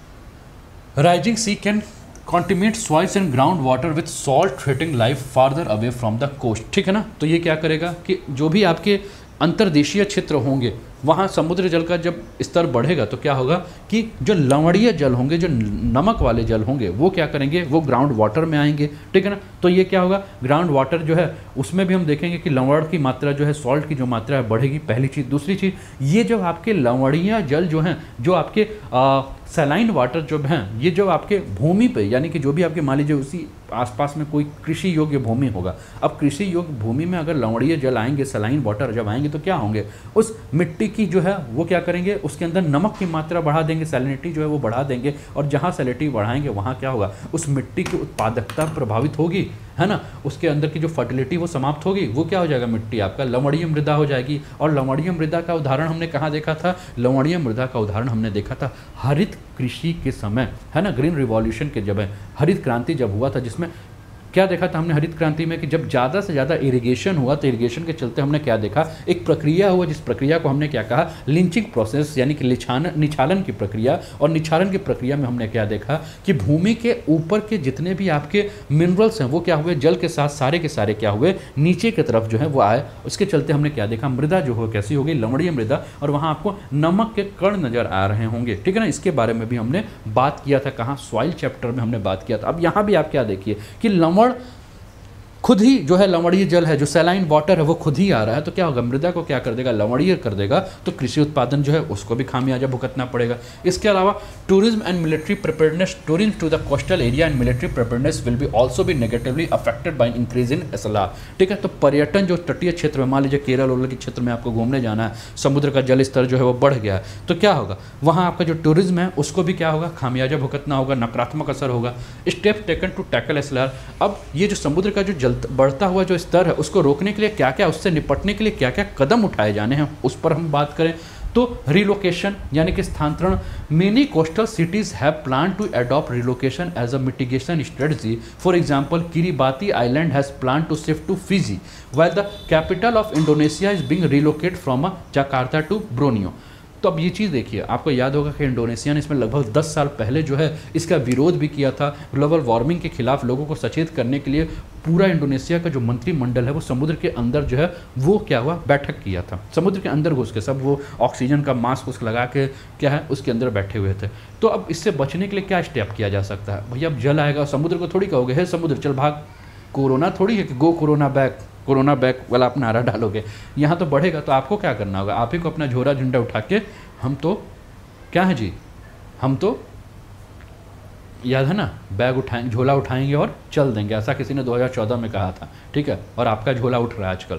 rising sea can contaminate soils and ground water with salt threatening life farther away from the coast, ठीक है ना। तो ये क्या करेगा कि जो भी आपके अंतर्देशीय क्षेत्र होंगे वहाँ समुद्र जल का जब स्तर बढ़ेगा तो क्या होगा कि जो लवणीय जल होंगे, जो नमक वाले जल होंगे, वो क्या करेंगे, वो ग्राउंड वाटर में आएंगे, ठीक है ना। तो ये क्या होगा, ग्राउंड वाटर जो है उसमें भी हम देखेंगे कि लवण की मात्रा जो है, सॉल्ट की जो मात्रा है बढ़ेगी, पहली चीज़। दूसरी चीज़, ये जो आपके लवणीय जल जो हैं, जो आपके सैलाइन वाटर जो हैं, ये जो आपके भूमि पे, यानी कि जो भी आपके मान लीजिए उसी आसपास में कोई कृषि योग्य भूमि होगा। अब कृषि योग्य भूमि में अगर लवणीय जल आएंगे, सैलाइन वाटर जब आएंगे तो क्या होंगे, उस मिट्टी की जो है वो क्या करेंगे, उसके अंदर नमक की मात्रा बढ़ा देंगे, सैलिनिटी जो है वो बढ़ा देंगे। और जहाँ सैलिनिटी बढ़ाएंगे वहाँ क्या होगा, उस मिट्टी की उत्पादकता प्रभावित होगी, है ना। उसके अंदर की जो फर्टिलिटी वो समाप्त होगी, वो क्या हो जाएगा, मिट्टी आपका लवणीय मृदा हो जाएगी। और लवणीय मृदा का उदाहरण हमने कहाँ देखा था, लवणीय मृदा का उदाहरण हमने देखा था हरित कृषि के समय, है ना, ग्रीन रिवॉल्यूशन के जब हरित क्रांति जब हुआ था, जिसमें क्या देखा था हमने हरित क्रांति में कि जब ज़्यादा से ज़्यादा इरिगेशन हुआ तो इरिगेशन के चलते हमने क्या देखा, एक प्रक्रिया हुआ जिस प्रक्रिया को हमने क्या कहा, लिंचिंग प्रोसेस, यानी कि निछालन की प्रक्रिया। और निछालन की प्रक्रिया में हमने क्या देखा कि भूमि के ऊपर के जितने भी आपके मिनरल्स हैं वो क्या हुए, जल के साथ सारे के सारे क्या हुए, नीचे की तरफ जो है वो आए। उसके चलते हमने क्या देखा, मृदा जो हो कैसी हो गई, लवणीय मृदा, और वहाँ आपको नमक के कण नजर आ रहे होंगे, ठीक है ना। इसके बारे में भी हमने बात किया था, कहाँ, सॉइल चैप्टर में हमने बात किया था। अब यहाँ भी आप क्या देखिए कि लवण खुद ही जो है लवणीय जल है, जो सैलाइन वाटर है वो खुद ही आ रहा है, तो क्या होगा, मृदा को क्या कर देगा, लवणीय कर देगा। तो कृषि उत्पादन जो है उसको भी खामियाजा भुगतना पड़ेगा। इसके अलावा tourism and military preparedness, tourism to the coastal area and military preparedness will be also be negatively affected by increase in SLR, ठीक है। तो पर्यटन जो तटीय क्षेत्र में, मान लीजिए केरल ओरल के क्षेत्र में आपको घूमने जाना है, समुद्र का जल स्तर जो है वो बढ़ गया है, तो क्या होगा, वहाँ आपका जो टूरिज्म है उसको भी क्या होगा, खामियाजा भुगतना होगा, नकारात्मक असर होगा। Step taken to tackle SLR. अब ये जो समुद्र का जो बढ़ता हुआ जो स्तर है उसको रोकने के लिए क्या क्या, उससे निपटने के लिए क्या क्या कदम उठाए जाने हैं, उस पर हम बात करें तो रिलोकेशन यानी कि स्थानांतरण। Many coastal cities have plan to adopt relocation as a mitigation strategy. For example, Kiribati island has plan to shift to Fiji while the capital of Indonesia is being relocate from Jakarta to Borneo. तो अब ये चीज़ देखिए, आपको याद होगा कि Indonesia ने इसमें लगभग 10 साल पहले जो है इसका विरोध भी किया था। ग्लोबल वार्मिंग के खिलाफ लोगों को सचेत करने के लिए पूरा इंडोनेशिया का जो मंत्रिमंडल है वो समुद्र के अंदर जो है वो क्या हुआ, बैठक किया था। समुद्र के अंदर घुस के सब वो ऑक्सीजन का मास्क उसको लगा के क्या है उसके अंदर बैठे हुए थे। तो अब इससे बचने के लिए क्या स्टेप किया जा सकता है, भैया अब जल आएगा, समुद्र को थोड़ी कहोगे हे समुद्र चल भाग, कोरोना थोड़ी है कि go corona back, corona back वाला आप नारा डालोगे। यहाँ तो बढ़ेगा तो आपको क्या करना होगा, आप ही को अपना झोरा झंडा उठा के, हम तो क्या है जी, हम तो याद है ना, बैग उठाएंगे, झोला उठाएंगे और चल देंगे, ऐसा किसी ने 2014 में कहा था, ठीक है। और आपका झोला उठ रहा है आजकल,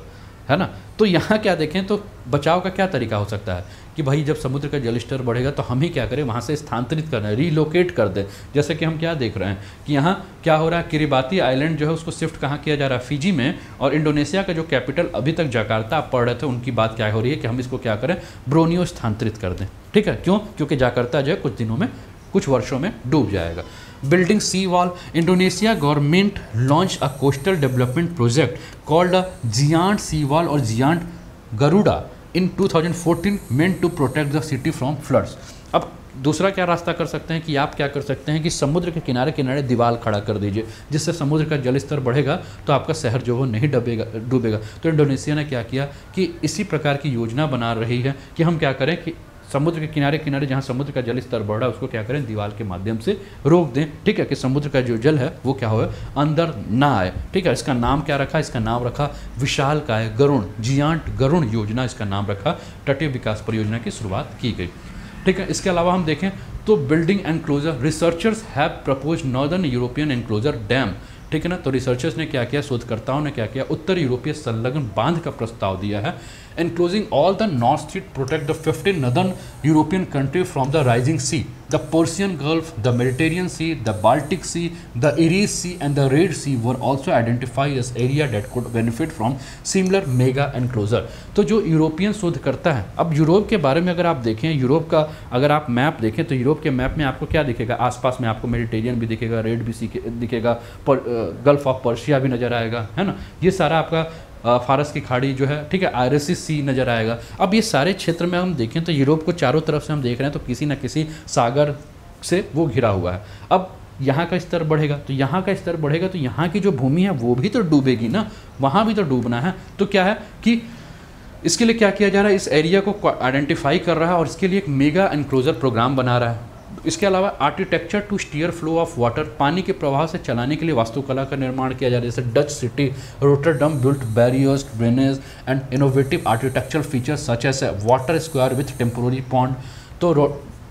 है ना। तो यहाँ क्या देखें तो बचाव का क्या तरीका हो सकता है कि भाई जब समुद्र का जल स्तर बढ़ेगा तो हम ही क्या करें, वहाँ से स्थानांतरित करना है, रीलोकेट कर दें। जैसे कि हम क्या देख रहे हैं कि यहाँ क्या हो रहा है, किरिबाती आइलैंड जो है उसको शिफ्ट कहाँ किया जा रहा है, फिजी में। और इंडोनेशिया का जो कैपिटल अभी तक जकार्ता आप पढ़ रहे थे, उनकी बात क्या हो रही है कि हम इसको क्या करें, ब्रोनियो स्थानांतरित कर दें। ठीक है, क्यों? क्योंकि जकार्ता जो है कुछ दिनों में, कुछ वर्षों में डूब जाएगा। Building sea wall, Indonesia government launch a coastal development project called giant sea wall और giant Garuda in 2014 meant to protect the city from floods. अब दूसरा क्या रास्ता कर सकते हैं कि आप क्या कर सकते हैं कि समुद्र के किनारे किनारे दीवार खड़ा कर दीजिए, जिससे समुद्र का जल स्तर बढ़ेगा तो आपका शहर जो वो नहीं डूबेगा। तो इंडोनेशिया ने क्या किया कि इसी प्रकार की योजना बना रही है कि हम क्या करें कि समुद्र के किनारे किनारे जहाँ समुद्र का जल स्तर बढ़ रहा है उसको क्या करें, दीवार के माध्यम से रोक दें। ठीक है, कि समुद्र का जो जल है वो क्या हो अंदर ना आए। ठीक है, इसका नाम क्या रखा, इसका नाम रखा विशालकाय गरुड़, जियांट गरुड़ योजना इसका नाम रखा। तटीय विकास परियोजना की शुरुआत की गई। ठीक है, इसके अलावा हम देखें तो building enclosure, researchers have propose northern European enclosure dam. ठीक है ना, तो रिसर्चर्स ने क्या किया, शोधकर्ताओं ने क्या किया, उत्तर यूरोपीय संलग्न बांध का प्रस्ताव दिया है। enclosing all the North Sea protect the 15 northern European countries from the rising sea, the Persian Gulf, the Mediterranean Sea, the Baltic Sea, the Irish Sea and the Red Sea were also identified as area that could benefit from similar mega enclosure। तो जो European शोधकर्ता है, अब Europe के बारे में अगर आप देखें, यूरोप का अगर आप मैप देखें तो यूरोप के मैप में आपको क्या दिखेगा, आसपास में आपको मेडिटेरियन भी दिखेगा, रेड भी सी दिखेगा, गल्फ ऑफ पर्शिया भी नजर आएगा, है ना। ये सारा आपका फारस की खाड़ी जो है, ठीक है, आयरसी सी नज़र आएगा। अब ये सारे क्षेत्र में हम देखें तो यूरोप को चारों तरफ से हम देख रहे हैं तो किसी न किसी सागर से वो घिरा हुआ है। अब यहाँ का स्तर बढ़ेगा तो यहाँ का स्तर बढ़ेगा तो यहाँ की जो भूमि है वो भी तो डूबेगी ना, वहाँ भी तो डूबना है। तो क्या है कि इसके लिए क्या किया जा रहा है, इस एरिया को आइडेंटिफाई कर रहा है और इसके लिए एक मेगा एनक्लोजर प्रोग्राम बना रहा है। इसके अलावा architecture to steer flow of water, पानी के प्रवाह से चलाने के लिए वास्तुकला का निर्माण किया जा रहा है। जैसे Dutch city Rotterdam built barriers, drainage and innovative architectural features such as water square with temporary pond. तो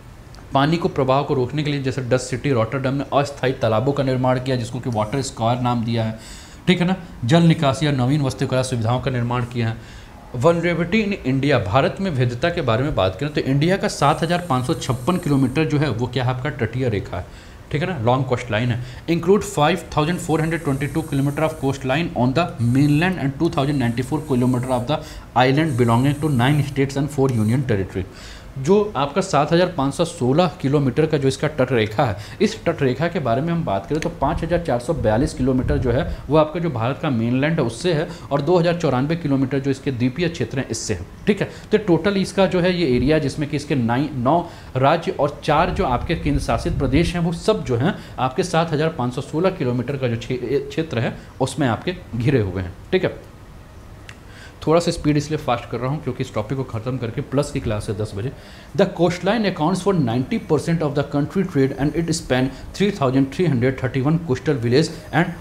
पानी को प्रवाह को रोकने के लिए जैसे डच सिटी रोटरडम ने अस्थायी तालाबों का निर्माण किया जिसको कि वाटर स्क्वायर नाम दिया है। ठीक है ना, जल निकासी या नवीन वास्तुकला सुविधाओं का निर्माण किया है। वनरेबिलिटी इन इंडिया, भारत में भेद्यता के बारे में बात करें तो इंडिया का 7,556 किलोमीटर जो है वो क्या है, आपका तटीय रेखा है। ठीक है ना, लॉन्ग कोस्ट लाइन है। Include 5,422 kilometre of coast line on the mainland and 2,094 kilometre of the island belonging to 9 states and 4 union territory. जो आपका 7,516 किलोमीटर का जो इसका तट रेखा है, इस तट रेखा के बारे में हम बात करें तो 5,442 किलोमीटर जो है वो आपका जो भारत का मेनलैंड है उससे है और 2,094 किलोमीटर जो इसके द्वीपीय क्षेत्र हैं इससे है। ठीक है, तो टोटल इसका जो है ये एरिया जिसमें कि इसके 9 राज्य और 4 जो आपके केंद्र शासित प्रदेश हैं वो सब जो हैं आपके 7,516 किलोमीटर का जो क्षेत्र है उसमें आपके घिरे हुए हैं। ठीक है, थोड़ा सा स्पीड इसलिए फास्ट कर रहा हूँ क्योंकि इस टॉपिक को खत्म करके प्लस की क्लास है 10 बजे। The coast line accounts for 90% of the country trade and it span 3,331 coastal village and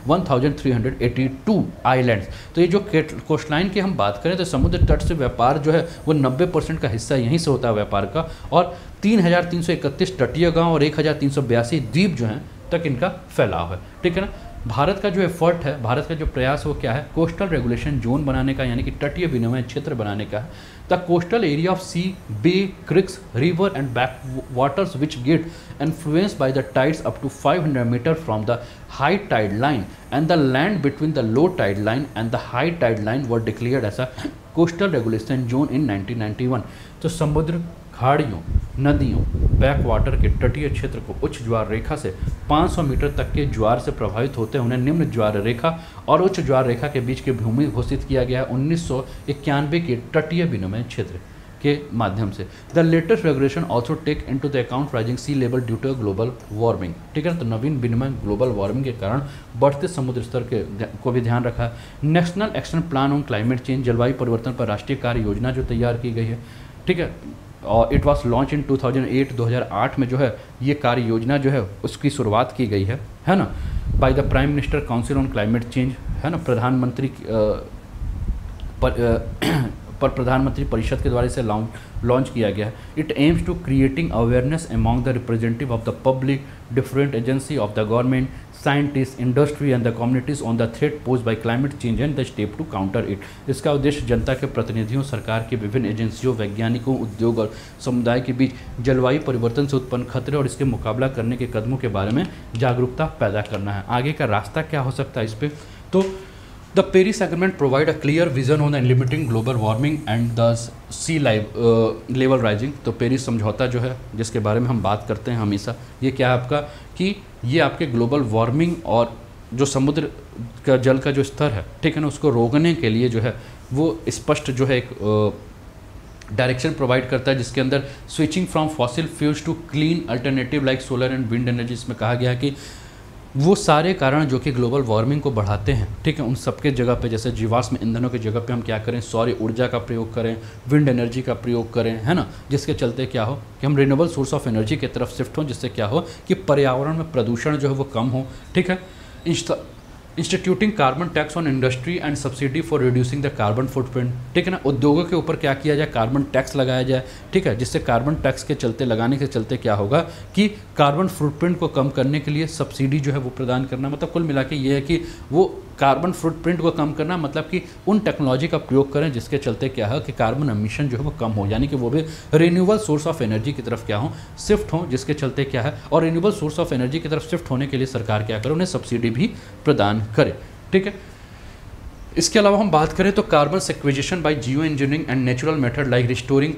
1,382 islands. तो ये जो कोस्ट लाइन की हम बात करें तो समुद्र तट से व्यापार जो है वो 90% का हिस्सा यहीं से होता है व्यापार का, और 3,331 तटीय गाँव और 1,382 द्वीप जो हैं तक इनका फैलाव है। ठीक है ना, भारत का जो एफर्ट है, भारत का जो प्रयास वो क्या है, कोस्टल रेगुलेशन जोन बनाने का, यानी कि तटीय विनिमय क्षेत्र बनाने का है। The coastal area of sea, bay, creeks, river and backwaters which get influenced by the tides up to 500 metre from the high tide line and the land between the low tide line and the high tide line were declared as a coastal regulation zone in 1991। तो समुद्र, खाड़ियों, नदियों, back water के तटीय क्षेत्र को उच्च ज्वार रेखा से 500 metre तक के ज्वार से प्रभावित होते हैं उन्हें निम्न ज्वार रेखा और उच्च ज्वार रेखा के बीच की भूमि घोषित किया गया है 1991 के तटीय विनिमय क्षेत्र के माध्यम से। The latest regulation also take into the account rising sea level due to global warming. ठीक है, तो नवीन विनिमय ग्लोबल वार्मिंग के कारण बढ़ते समुद्र स्तर के को भी ध्यान रखा है। National action plan on climate change, जलवायु परिवर्तन पर राष्ट्रीय कार्य योजना जो तैयार की गई है। ठीक है, और इट वॉज लॉन्च इन 2008 में जो है ये कार्य योजना जो है उसकी शुरुआत की गई है ना, by the prime minister council on climate change, है ना, प्रधानमंत्री पर प्रधानमंत्री परिषद के द्वारा इसे लॉन्च किया गया है। It aims to creating awareness among the representative of the public, different agency of the government, scientists, industry and the communities on the threat posed by climate change and the step to counter it। इसका उद्देश्य जनता के प्रतिनिधियों, सरकार की विभिन्न एजेंसियों, वैज्ञानिकों, उद्योग और समुदाय के बीच जलवायु परिवर्तन से उत्पन्न खतरे और इसके मुकाबला करने के कदमों के बारे में जागरूकता पैदा करना है। आगे का रास्ता क्या हो सकता है इस पर, तो the Paris agreement provide a clear vision on the limiting global warming and the sea level rising. तो पेरिस समझौता जो है जिसके बारे में हम बात करते हैं हमेशा, ये क्या है आपका कि ये आपके ग्लोबल वार्मिंग और जो समुद्र का जल का जो स्तर है, ठीक है ना, उसको रोकने के लिए जो है वो स्पष्ट जो है एक डायरेक्शन प्रोवाइड करता है, जिसके अंदर switching from fossil fuels to clean alternative like solar and wind energy. इसमें कहा गया है कि वो सारे कारण जो कि ग्लोबल वार्मिंग को बढ़ाते हैं, ठीक है, उन सबके जगह पे जैसे जीवाश्म ईंधनों की जगह पे हम क्या करें, सौर ऊर्जा का प्रयोग करें, विंड एनर्जी का प्रयोग करें, है ना, जिसके चलते क्या हो कि हम रिन्यूएबल सोर्स ऑफ एनर्जी की तरफ शिफ्ट हों, जिससे क्या हो कि पर्यावरण में प्रदूषण जो है वो कम हो, ठीक है। Instituting carbon tax on industry and subsidy for reducing the carbon footprint, ठीक है ना, उद्योगों के ऊपर क्या किया जाए, कार्बन टैक्स लगाया जाए, ठीक है, जिससे कार्बन टैक्स के चलते लगाने के चलते क्या होगा कि कार्बन फुटप्रिंट को कम करने के लिए सब्सिडी जो है वो प्रदान करना। मतलब कुल मिला के ये है कि वो कार्बन फुटप्रिंट को कम करना, मतलब कि उन टेक्नोलॉजी का प्रयोग करें जिसके चलते क्या है कि कार्बन एमिशन जो है वो कम हो, यानी कि वो भी रिन्यूएबल सोर्स ऑफ एनर्जी की तरफ क्या हो, शिफ्ट हो, जिसके चलते क्या है, और रिन्यूएबल सोर्स ऑफ एनर्जी की तरफ शिफ्ट होने के लिए सरकार क्या करे, उन्हें सब्सिडी भी प्रदान करे, ठीक है। इसके अलावा हम बात करें तो carbon sequestration by geoengineering and natural method like restoring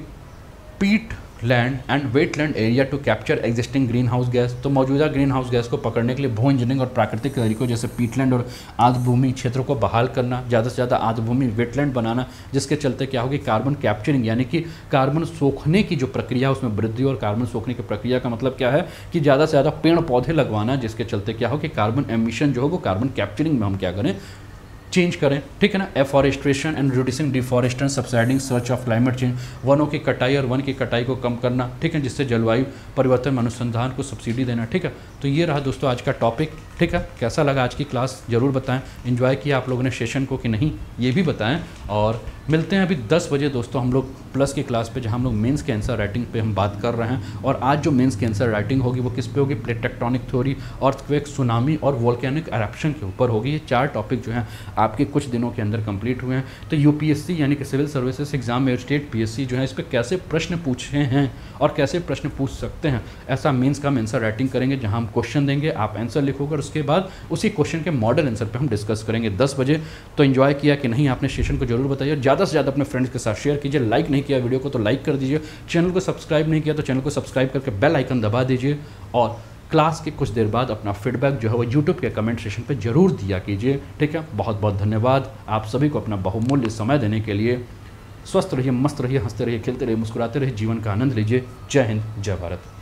peatland and wetland area to capture existing greenhouse gas. तो मौजूदा ग्रीन हाउस गैस को पकड़ने के लिए भू इंजीनियरिंग और प्राकृतिक तरीकों जैसे पीटलैंड और आर्द्रभूमि क्षेत्रों को बहाल करना, ज़्यादा से ज़्यादा आर्द्रभूमि वेटलैंड बनाना, जिसके चलते क्या होगी, कार्बन कैप्चरिंग यानी कि कार्बन सोखने की जो प्रक्रिया है उसमें वृद्धि। और कार्बन सोखने की प्रक्रिया का मतलब क्या है कि ज़्यादा से ज़्यादा पेड़ पौधे लगवाना, जिसके चलते क्या हो कि कार्बन एमिशन जो हो वो कार्बन कैप्चरिंग में हम क्या करें, चेंज करें, ठीक है ना। Afforestation and reducing deforestation subsiding search of climate change, वनों की कटाई और वन की कटाई को कम करना, ठीक है, जिससे जलवायु परिवर्तन में अनुसंधान को सब्सिडी देना, ठीक है। तो ये रहा दोस्तों आज का टॉपिक, ठीक है। कैसा लगा आज की क्लास ज़रूर बताएं, एंजॉय किया आप लोगों ने सेशन को कि नहीं ये भी बताएं। और मिलते हैं अभी 10 बजे दोस्तों हम लोग प्लस की क्लास पे, जहां हम लोग मेंस के आंसर राइटिंग पे हम बात कर रहे हैं। और आज जो मेंस की आंसर राइटिंग होगी वो किस पे होगी, plate tectonic theory, earthquake, tsunami और वोल्केनिक एरप्शन के ऊपर होगी। ये 4 टॉपिक जो हैं आपके कुछ दिनों के अंदर कंप्लीट हुए हैं। तो यूपीएससी यानी कि सिविल सर्विसेज एग्जाम में स्टेट पीएससी जो है इस पर कैसे प्रश्न पूछे हैं और कैसे प्रश्न पूछ सकते हैं, ऐसा मेंस का हम आंसर राइटिंग करेंगे, जहाँ हम क्वेश्चन देंगे, आप आंसर लिखोगे, उसके बाद उसी क्वेश्चन के मॉडल आंसर पर हम डिस्कस करेंगे 10 बजे। तो एंजॉय किया कि नहीं आपने सेशन को जरूर बताइए, ज़्यादा से ज़्यादा अपने फ्रेंड्स के साथ शेयर कीजिए। लाइक नहीं किया वीडियो को तो लाइक कर दीजिए, चैनल को सब्सक्राइब नहीं किया तो चैनल को सब्सक्राइब करके बेल आइकन दबा दीजिए। और क्लास के कुछ देर बाद अपना फीडबैक जो है वो यूट्यूब के कमेंट सेक्शन पे जरूर दिया कीजिए, ठीक है। बहुत बहुत धन्यवाद आप सभी को अपना बहुमूल्य समय देने के लिए। स्वस्थ रहिए, मस्त रहिए, हंसते रहिए, खेलते रहिए, मुस्कुराते रहिए, जीवन का आनंद लीजिए। जय हिंद, जय भारत।